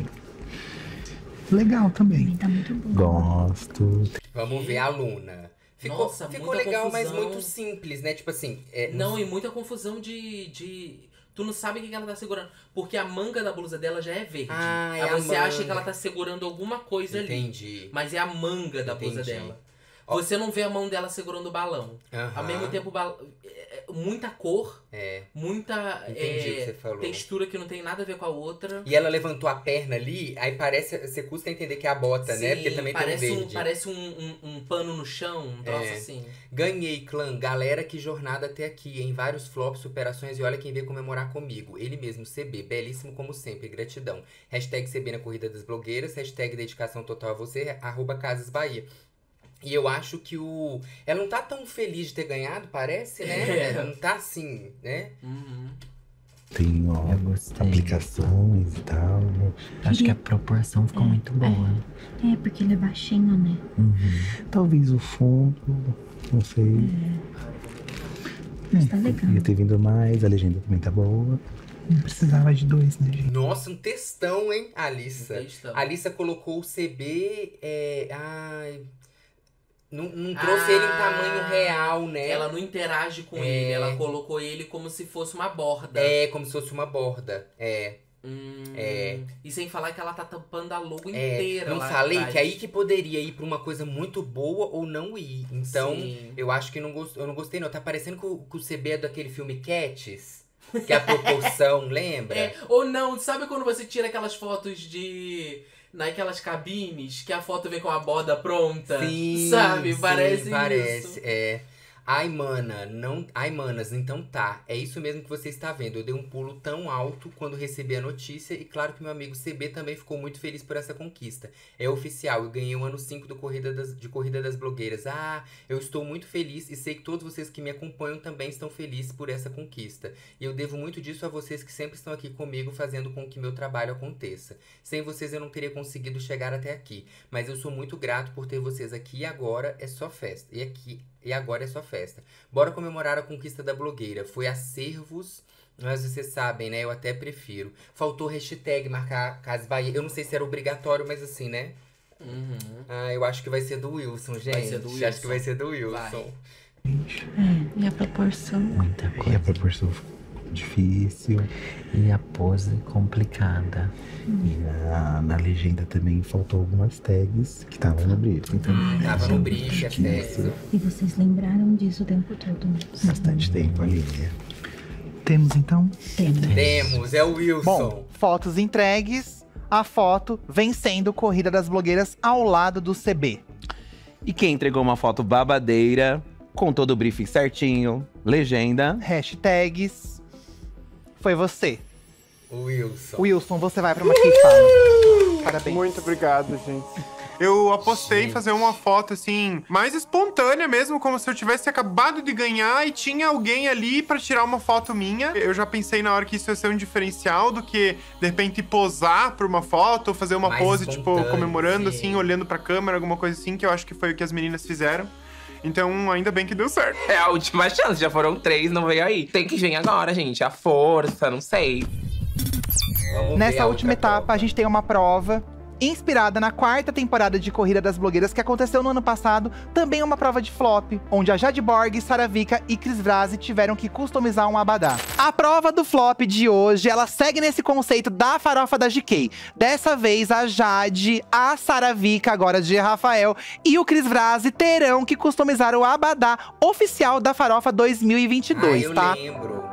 Legal também. Tá muito bom. Gosto. Vamos ver a Luna. Ficou, Nossa, ficou muita legal, mas confusão. muito simples, né? Tipo assim… Não, e muita confusão de… Tu não sabe o que ela tá segurando. Porque a manga da blusa dela já é verde. Ah, Aí é a você acha manga. que ela tá segurando alguma coisa Entendi. ali. Mas é a manga da blusa Entendi. dela. Você não vê a mão dela segurando o balão. Aham. Ao mesmo tempo, muita cor, muita Entendi o que você falou. textura que não tem nada a ver com a outra. E ela levantou a perna ali, aí parece… Você custa entender que é a bota, né? Porque também parece tem um verde. parece um pano no chão, um troço assim. Ganhei, clã. Galera, que jornada até aqui, em vários flops, superações, e olha quem veio comemorar comigo. Ele mesmo, CB. Belíssimo como sempre. Gratidão. Hashtag CB na Corrida das Blogueiras. Hashtag dedicação total a você. @casasbahia. E eu acho que ela não tá tão feliz de ter ganhado, parece, né? Ela não tá assim, né? Tem aplicações e tal. Acho que a proporção ficou muito boa. É, porque ele é baixinho, né? Talvez o fundo, não sei. Tá legal. Podia ter vindo mais, a legenda também tá boa. Não precisava de dois, né, gente? Nossa, um textão, hein, Alissa? Um textão. Alissa colocou o CB, Não trouxe ele em tamanho real, né? Ela não interage com ele, ela colocou ele como se fosse uma borda. Como se fosse uma borda. E sem falar que ela tá tampando a logo inteira. Não lá falei atrás. que aí que poderia ir pra uma coisa muito boa ou não ir. Então, eu acho que eu não gostei não. Tá parecendo que o CB é daquele filme Cats. Que a proporção, lembra? Ou não, sabe quando você tira aquelas fotos naquelas cabines, que a foto vem com a borda pronta? Sim, sabe? parece. Isso. Ai, manas, então tá. É isso mesmo que você está vendo. Eu dei um pulo tão alto quando recebi a notícia. E claro que meu amigo CB também ficou muito feliz por essa conquista. É oficial, eu ganhei o ano 5 de Corrida das Blogueiras. Eu estou muito feliz e sei que todos vocês que me acompanham também estão felizes por essa conquista. E eu devo muito disso a vocês que sempre estão aqui comigo, fazendo com que meu trabalho aconteça. Sem vocês eu não teria conseguido chegar até aqui. Mas eu sou muito grato por ter vocês aqui e agora é só festa. E agora é só festa. Bora comemorar a conquista da blogueira. Foi acervos, mas vocês sabem, né? Eu até prefiro. Faltou hashtag marcar Casas Bahia. Eu não sei se era obrigatório, mas assim, né? Eu acho que vai ser do Wilson, gente. Vai ser do Wilson. Acho que vai ser do Wilson. E a proporção? Muita coisa. E a proporção difícil. E a pose complicada. E na legenda também faltou algumas tags que estavam no briefing. Então, tava no briefing, as tags. E vocês lembraram disso o tempo todo? Bastante tempo, Aline. Temos então? Temos, é o Wilson. Bom, fotos entregues. A foto vencendo Corrida das Blogueiras ao lado do CB. E quem entregou uma foto babadeira, com todo o briefing certinho, legenda, hashtags, foi você. Wilson, você vai pra uma Fala. Parabéns. Muito obrigado, gente. Eu apostei em fazer uma foto, assim, mais espontânea mesmo, como se eu tivesse acabado de ganhar e tinha alguém ali pra tirar uma foto minha. Eu já pensei na hora que isso ia ser um diferencial do que, de repente, posar pra uma foto ou fazer uma mais pose, tipo, comemorando, assim, olhando pra câmera, alguma coisa assim, que eu acho que foi o que as meninas fizeram. Então, ainda bem que deu certo. É a última chance, já foram 3, não veio aí. Tem que vir agora, gente, a força, não sei. Nessa última etapa, a gente tem uma prova inspirada na 4ª temporada de Corrida das Blogueiras, que aconteceu no ano passado, também uma prova de flop, onde a Jade Borg, Saravika e Cris Vrasi tiveram que customizar um abadá. A prova do flop de hoje, ela segue nesse conceito da farofa da GK. Dessa vez, a Jade, a Saravika, agora de Rafael, e o Cris Vrasi terão que customizar o abadá oficial da farofa 2022, tá? Eu lembro.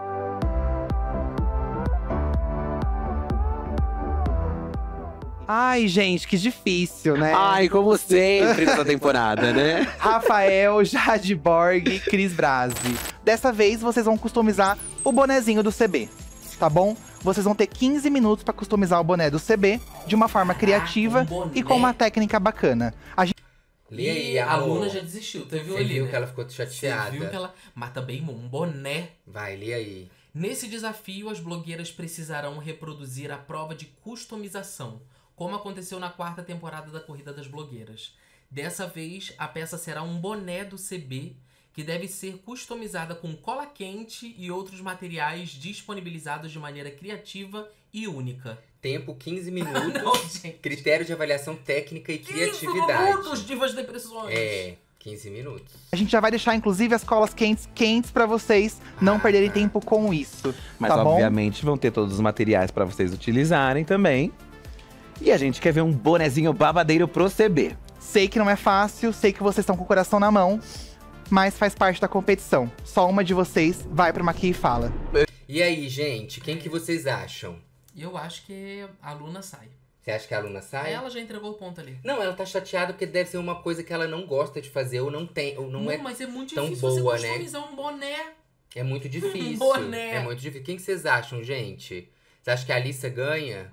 Ai, gente, que difícil, né? Ai, como sempre nessa temporada, né? Rafael, Jade Borg, Cris Vrasi. Dessa vez, vocês vão customizar o bonezinho do CB, tá bom? Vocês vão ter 15 minutos pra customizar o boné do CB de uma forma criativa e com uma técnica bacana. Lê aí, a Luna já desistiu, teve Você viu que ela ficou chateada. Você viu que ela… Mas também um boné. Vai, lê aí. Nesse desafio, as blogueiras precisarão reproduzir a prova de customização, como aconteceu na 4ª temporada da Corrida das Blogueiras. Dessa vez, a peça será um boné do CB, que deve ser customizada com cola quente e outros materiais disponibilizados de maneira criativa e única. Tempo 15 minutos, Não, critério de avaliação técnica e 15 criatividade. minutos, divas depressões! 15 minutos. A gente já vai deixar, inclusive, as colas quentes pra vocês não perderem tempo com isso, Mas, tá bom? obviamente, vão ter todos os materiais pra vocês utilizarem também. E a gente quer ver um bonezinho babadeiro pro CB. Sei que não é fácil, sei que vocês estão com o coração na mão, mas faz parte da competição. Só uma de vocês vai pra Maqui e Fala. E aí, gente, quem que vocês acham? Eu acho que a Luna sai. Você acha que a Luna sai? Ela já entregou o ponto ali. Não, ela tá chateada porque deve ser uma coisa que ela não gosta de fazer ou não tem, ou não é mas é muito tão difícil boa, você né? customizar um boné. É muito difícil. Boné. É muito difícil. Quem que vocês acham, gente? Você acha que a Alissa ganha?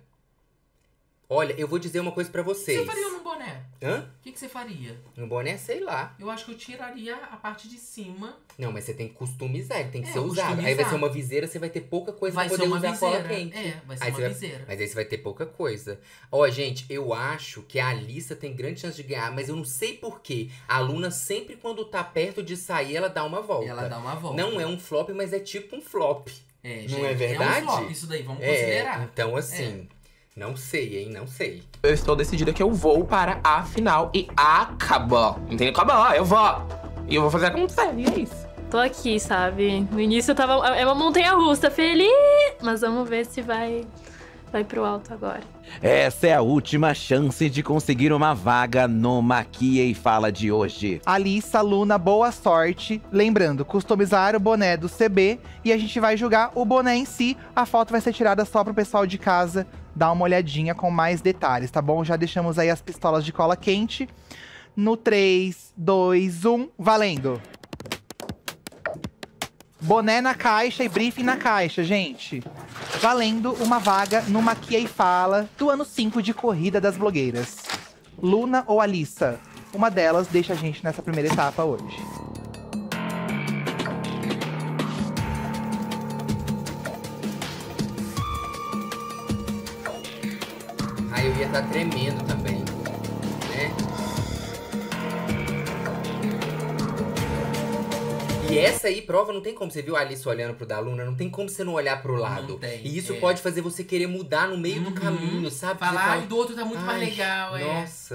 Olha, eu vou dizer uma coisa pra vocês. O que você faria num boné? Hã? O que você faria? Um boné, sei lá. Eu acho que eu tiraria a parte de cima. Não, mas você tem que customizar, ele tem que ser customizar. usado. Aí vai ser uma viseira, você vai ter pouca coisa pra poder usar a cola quente. Vai ser aí uma viseira. Mas aí você vai ter pouca coisa. Ó, gente, eu acho que a Alissa tem grande chance de ganhar, mas eu não sei porquê. A Luna sempre, quando tá perto de sair, ela dá uma volta. Ela dá uma volta. Não é um flop, mas é tipo um flop. É, não gente, é verdade? É um flop isso daí, vamos considerar. Então, assim… Não sei, hein? Não sei. Eu estou decidida que eu vou para a final e acabou. Entendeu? Acabou, eu vou. E eu vou fazer acontecer, e é isso. Tô aqui, sabe? No início eu tava... É uma montanha-russa, feliz! Mas vamos ver se vai pro alto agora. Essa é a última chance de conseguir uma vaga no Maquia e Fala de hoje. Alissa, Luna, boa sorte. Lembrando, customizar o boné do CB e a gente vai julgar o boné em si. A foto vai ser tirada só pro pessoal de casa dar uma olhadinha com mais detalhes, tá bom? Já deixamos aí as pistolas de cola quente. No 3, 2, 1, valendo! Boné na caixa e briefing na caixa, gente. Valendo uma vaga no Maquia e Fala do ano 5 de Corrida das Blogueiras. Luna ou Alissa? Uma delas deixa a gente nessa primeira etapa hoje. Aí eu ia estar tremendo também, né? E essa aí, prova, não tem como. Você viu a Alice olhando pro da Luna? Não tem como você não olhar pro lado. Não tem, e isso pode fazer você querer mudar no meio do caminho, sabe? Falar, Você ai, do outro tá muito mais legal, Nossa.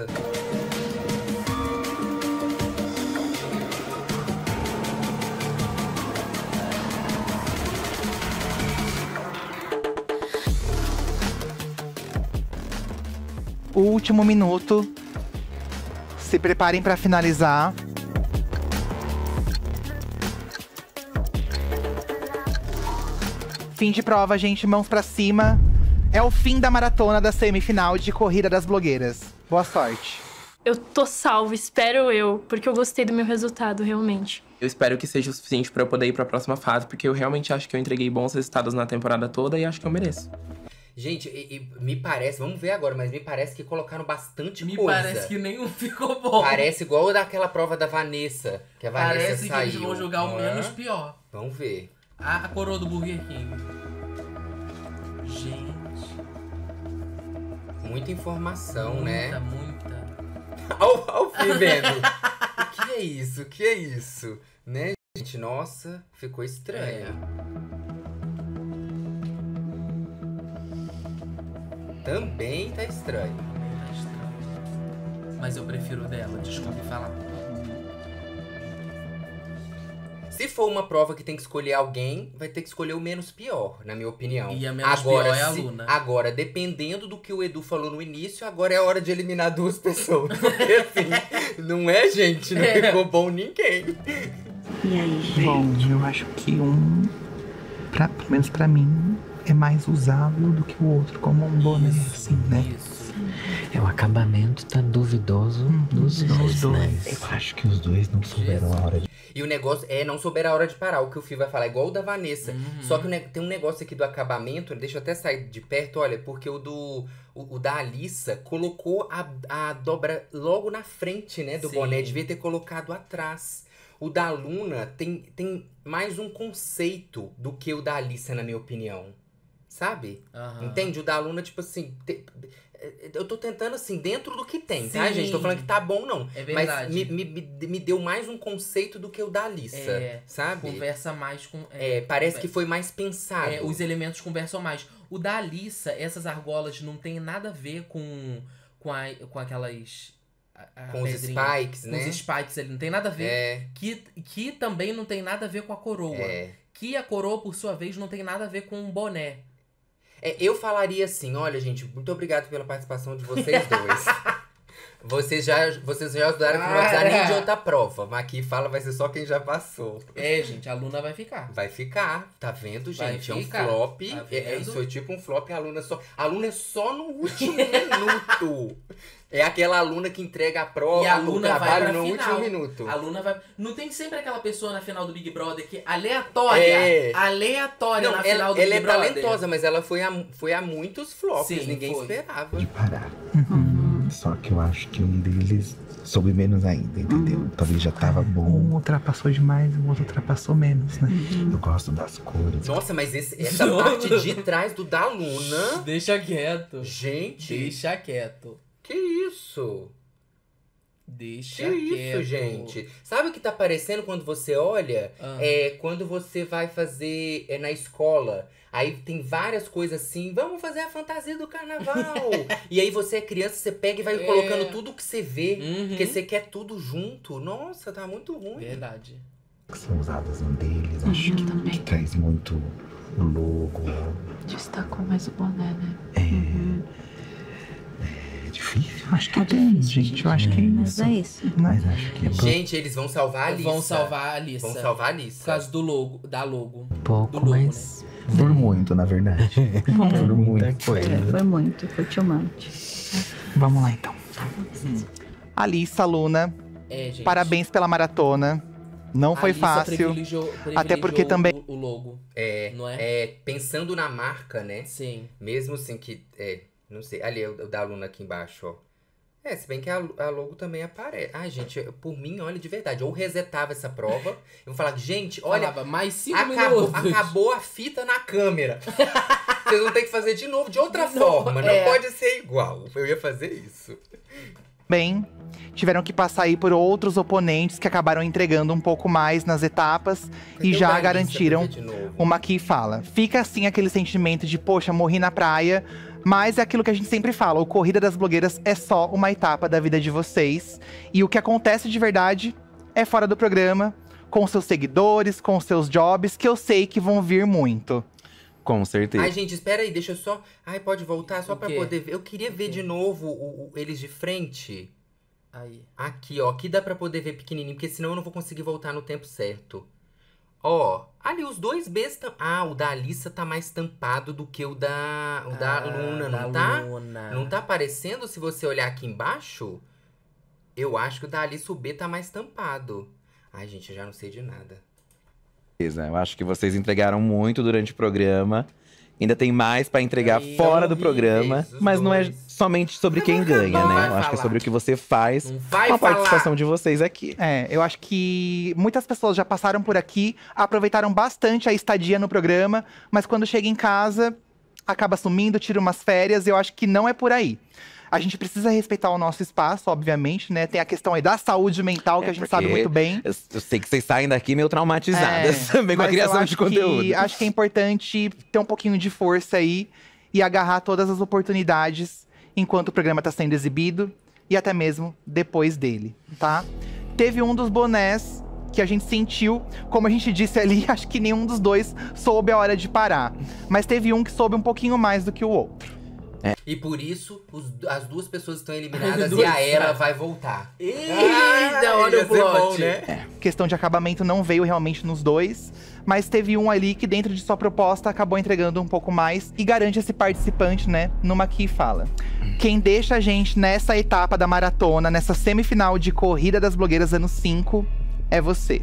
O último minuto. Se preparem pra finalizar. Fim de prova, gente, mãos pra cima. É o fim da maratona da semifinal de Corrida das Blogueiras. Boa sorte. Eu tô salvo, espero eu, porque eu gostei do meu resultado, realmente. Eu espero que seja o suficiente pra eu poder ir pra próxima fase, porque eu realmente acho que eu entreguei bons resultados na temporada toda e acho que eu mereço. Gente, me parece, vamos ver agora, mas me parece que colocaram bastante coisa. Me parece que nenhum ficou bom. Parece igual daquela prova da Vanessa, que a Vanessa parece saiu. Que eles vão jogar o menos pior. Vamos ver. A coroa do Burger King. Gente. Muita informação, né? Muita. Ao fim vendo. O que é isso? O que é isso? Né, gente? Nossa, ficou estranho. Também tá estranho. Mas eu prefiro o dela, desculpe falar. Se for uma prova que tem que escolher alguém, vai ter que escolher o menos pior, na minha opinião. E a menos pior é a Luna. Agora, dependendo do que o Edu falou no início, agora é hora de eliminar duas pessoas. Porque assim, não é, gente? Não ficou bom ninguém. E aí, gente? Bom, eu acho que pelo menos pra mim, é mais usável do que o outro, como um boné, assim, né? É, o acabamento tá duvidoso nos dois, né? Eu acho que os dois não souberam a hora de... E o negócio é não souber a hora de parar. O que o Fih vai falar é igual o da Vanessa. Só que tem um negócio aqui do acabamento, deixa eu até sair de perto, olha, porque o da Alissa colocou a dobra logo na frente, né, do boné. Devia ter colocado atrás. O da Luna tem mais um conceito do que o da Alissa, na minha opinião. Sabe? Entende? O da Luna, tipo assim... Eu tô tentando, assim, dentro do que tem, tá, gente? Tô falando que tá bom, não. É verdade. Mas me deu mais um conceito do que o da Alissa, sabe? Conversa mais com... parece que foi mais pensado. Os elementos conversam mais. O da Alissa, essas argolas não tem nada a ver com aquelas... com os spikes, né? Com os spikes ali, não tem nada a ver. Que também não tem nada a ver com a coroa. Que a coroa, por sua vez, não tem nada a ver com um boné. Eu falaria assim, olha, gente, muito obrigado pela participação de vocês dois. Vocês já ajudaram que não vai precisar nem de outra prova. Mas aqui fala, vai ser só quem já passou. Gente, a Luna vai ficar. Vai ficar, tá vendo, gente? É um flop. Isso foi tipo um flop, a Luna é só no último minuto. É aquela aluna que entrega a prova, e a Luna o trabalho no final. último minuto. A Luna vai... Não tem sempre aquela pessoa na final do Big Brother que aleatória na final do Big Brother. Ela é talentosa, mas ela foi a muitos flops. Ninguém esperava. De parar. Só que eu acho que um deles soube menos ainda, entendeu? Talvez já tava bom. Um ultrapassou demais, o outro ultrapassou menos, né? Eu gosto das cores. Nossa, mas essa parte de trás do da Luna... Deixa quieto. Gente. Deixa quieto. Que isso? Deixa Que isso, gente? Sabe o que tá parecendo quando você olha? É quando você vai fazer na escola. Aí tem várias coisas assim, vamos fazer a fantasia do carnaval. E aí você é criança, você pega e vai colocando tudo que você vê. Porque você quer tudo junto. Nossa, tá muito ruim. Verdade. Que são usadas um deles, acho que traz muito o logo. Destacou mais o boné, né? É difícil. Acho que tem, gente. Eu acho que é isso. Mas é isso. Mas acho que é Gente, eles vão salvar a Alissa. Vão salvar a Alissa. Vão salvar a Alissa. Por causa do logo, da logo. pouco, do logo, mas por muito, na verdade. Por muita coisa. Foi muito, foi filmante. Vamos lá, então. Alissa, Luna, gente. parabéns pela maratona. Não foi Alissa fácil. Até porque também o logo. Não é? Pensando na marca, né? Sim. Mesmo assim que. Não sei. Ali é o da Luna aqui embaixo, ó. Se bem que a logo também aparece. Ai, gente, por mim, olha, de verdade. Ou resetava essa prova. Eu vou falar, gente, olha. Falava, mais 5 minutos. Acabou a fita na câmera. Vocês vão ter que fazer de novo, de outra forma. Não pode ser igual. Eu ia fazer isso. Bem, tiveram que passar aí por outros oponentes que acabaram entregando um pouco mais nas etapas e já garantiram uma que fala. Fica assim aquele sentimento de, poxa, morri na praia. Mas é aquilo que a gente sempre fala, o Corrida das Blogueiras é só uma etapa da vida de vocês. E o que acontece de verdade é fora do programa, com seus seguidores, com seus jobs, que eu sei que vão vir muito. Com certeza. Ai, gente, espera aí, deixa eu só… Ai, pode voltar só pra poder ver. Eu queria ver de novo eles de frente. Aí. Aqui, ó. Aqui dá pra poder ver pequenininho, porque senão eu não vou conseguir voltar no tempo certo. Ó, ali os dois Bs… o da Alissa tá mais tampado do que o da Luna, não tá? Luna. Não tá aparecendo se você olhar aqui embaixo? Eu acho que o da Alissa, o B tá mais tampado. Ai, gente, eu já não sei de nada. Eu acho que vocês entregaram muito durante o programa. Ainda tem mais pra entregar fora do programa. Mas não é somente sobre quem ganha, né? Eu acho que é sobre o que você faz com a participação de vocês aqui. Eu acho que muitas pessoas já passaram por aqui, aproveitaram bastante a estadia no programa, mas quando chega em casa, acaba sumindo, tira umas férias. Eu acho que não é por aí. A gente precisa respeitar o nosso espaço, obviamente, né? Tem a questão aí da saúde mental, que a gente sabe muito bem. Eu sei que vocês saem daqui meio traumatizadas também com a criação de conteúdo. Acho que é importante ter um pouquinho de força aí e agarrar todas as oportunidades enquanto o programa tá sendo exibido e até mesmo depois dele, tá? Teve um dos bonés que a gente sentiu, como a gente disse ali, acho que nenhum dos dois soube a hora de parar. Mas teve um que soube um pouquinho mais do que o outro. E por isso, as duas pessoas estão eliminadas e a Era vai voltar. Eita, olha o plot. Questão de acabamento não veio realmente nos dois. Mas teve um ali que dentro de sua proposta acabou entregando um pouco mais. E garante esse participante, né, numa que fala. Quem deixa a gente nessa etapa da maratona, nessa semifinal de Corrida das Blogueiras ano 5, é você.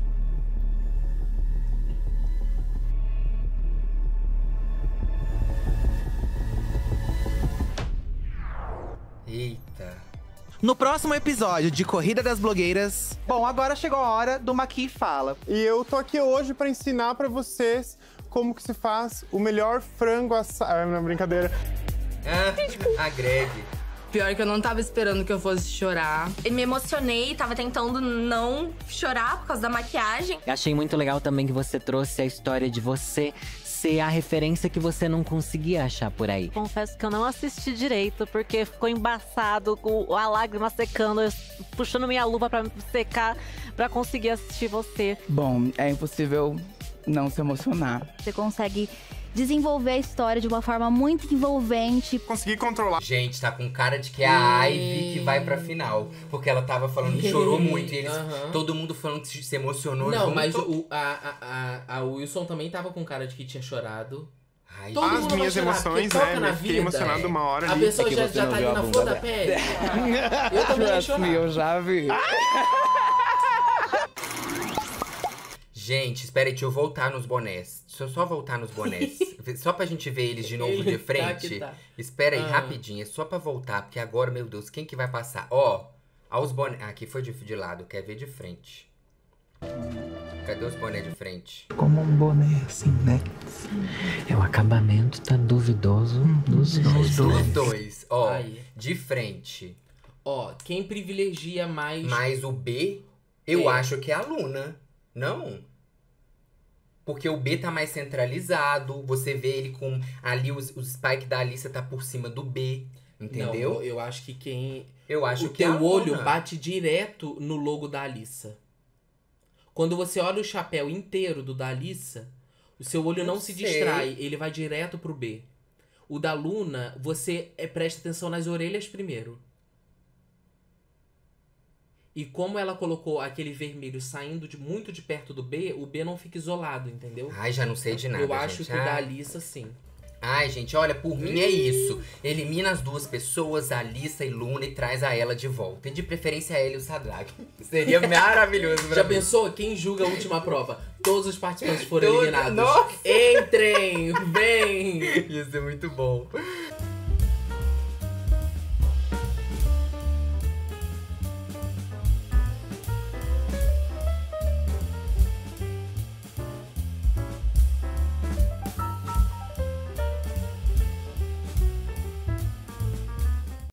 Eita. No próximo episódio de Corrida das Blogueiras… Bom, agora chegou a hora do Maqui Fala. E eu tô aqui hoje pra ensinar pra vocês como que se faz o melhor frango assado… Não, brincadeira. Agrede. Pior que eu não tava esperando que eu fosse chorar. Eu me emocionei, tava tentando não chorar por causa da maquiagem. Eu achei muito legal também que você trouxe a história de você ser a referência que você não conseguia achar por aí. Confesso que eu não assisti direito, porque ficou embaçado, com a lágrima secando, eu puxando minha luva pra me secar, pra conseguir assistir você. Bom, é impossível não se emocionar. Você consegue desenvolver a história de uma forma muito envolvente. Consegui controlar. Gente, tá com cara de que é a Ivy que vai pra final. Porque ela tava falando que chorou muito. E todo mundo falando que se emocionou junto. Não, mas a Wilson também tava com cara de que tinha chorado. Ai, as minhas emoções, né? Fiquei emocionado uma hora ali. A pessoa já tá ali na flor da pele. Eu também ia chorar. Eu já vi. Gente, espera aí, deixa eu voltar nos bonés. Deixa eu só voltar nos bonés. Só pra gente ver eles de novo de frente. Espera aí, rapidinho. É só pra voltar, porque agora, meu Deus, quem que vai passar? Ó, os bonés. Aqui foi de lado, quer ver de frente. Cadê os bonés de frente? Como um boné, assim, né? O acabamento tá duvidoso dos dois. Dos dois. Ó, de frente. Ó, quem privilegia mais... Mais o B, eu acho que é a Luna. Não? Porque o B tá mais centralizado. Você vê ele com... Ali, os spike da Alissa tá por cima do B. Entendeu? Não, eu acho que quem... Eu acho o que é a teu olho Luna. bate direto no logo da Alissa. Quando você olha o chapéu inteiro do da Alissa, o seu olho não se distrai. Ele vai direto pro B. O da Luna, você presta atenção nas orelhas primeiro. E como ela colocou aquele vermelho saindo muito de perto do B, o B não fica isolado, entendeu? Ai, já não sei de nada, Eu acho gente. que o da Alissa, sim. Ai, gente, olha, por mim é isso. Elimina as duas pessoas, a Alissa e Luna, e traz a ela de volta. E de preferência a ela e o Sadraque. Seria maravilhoso. Já pensou? Quem julga a última prova? Todos os participantes foram Todos- eliminados. Nossa! Entrem, vem! Ia ser muito bom.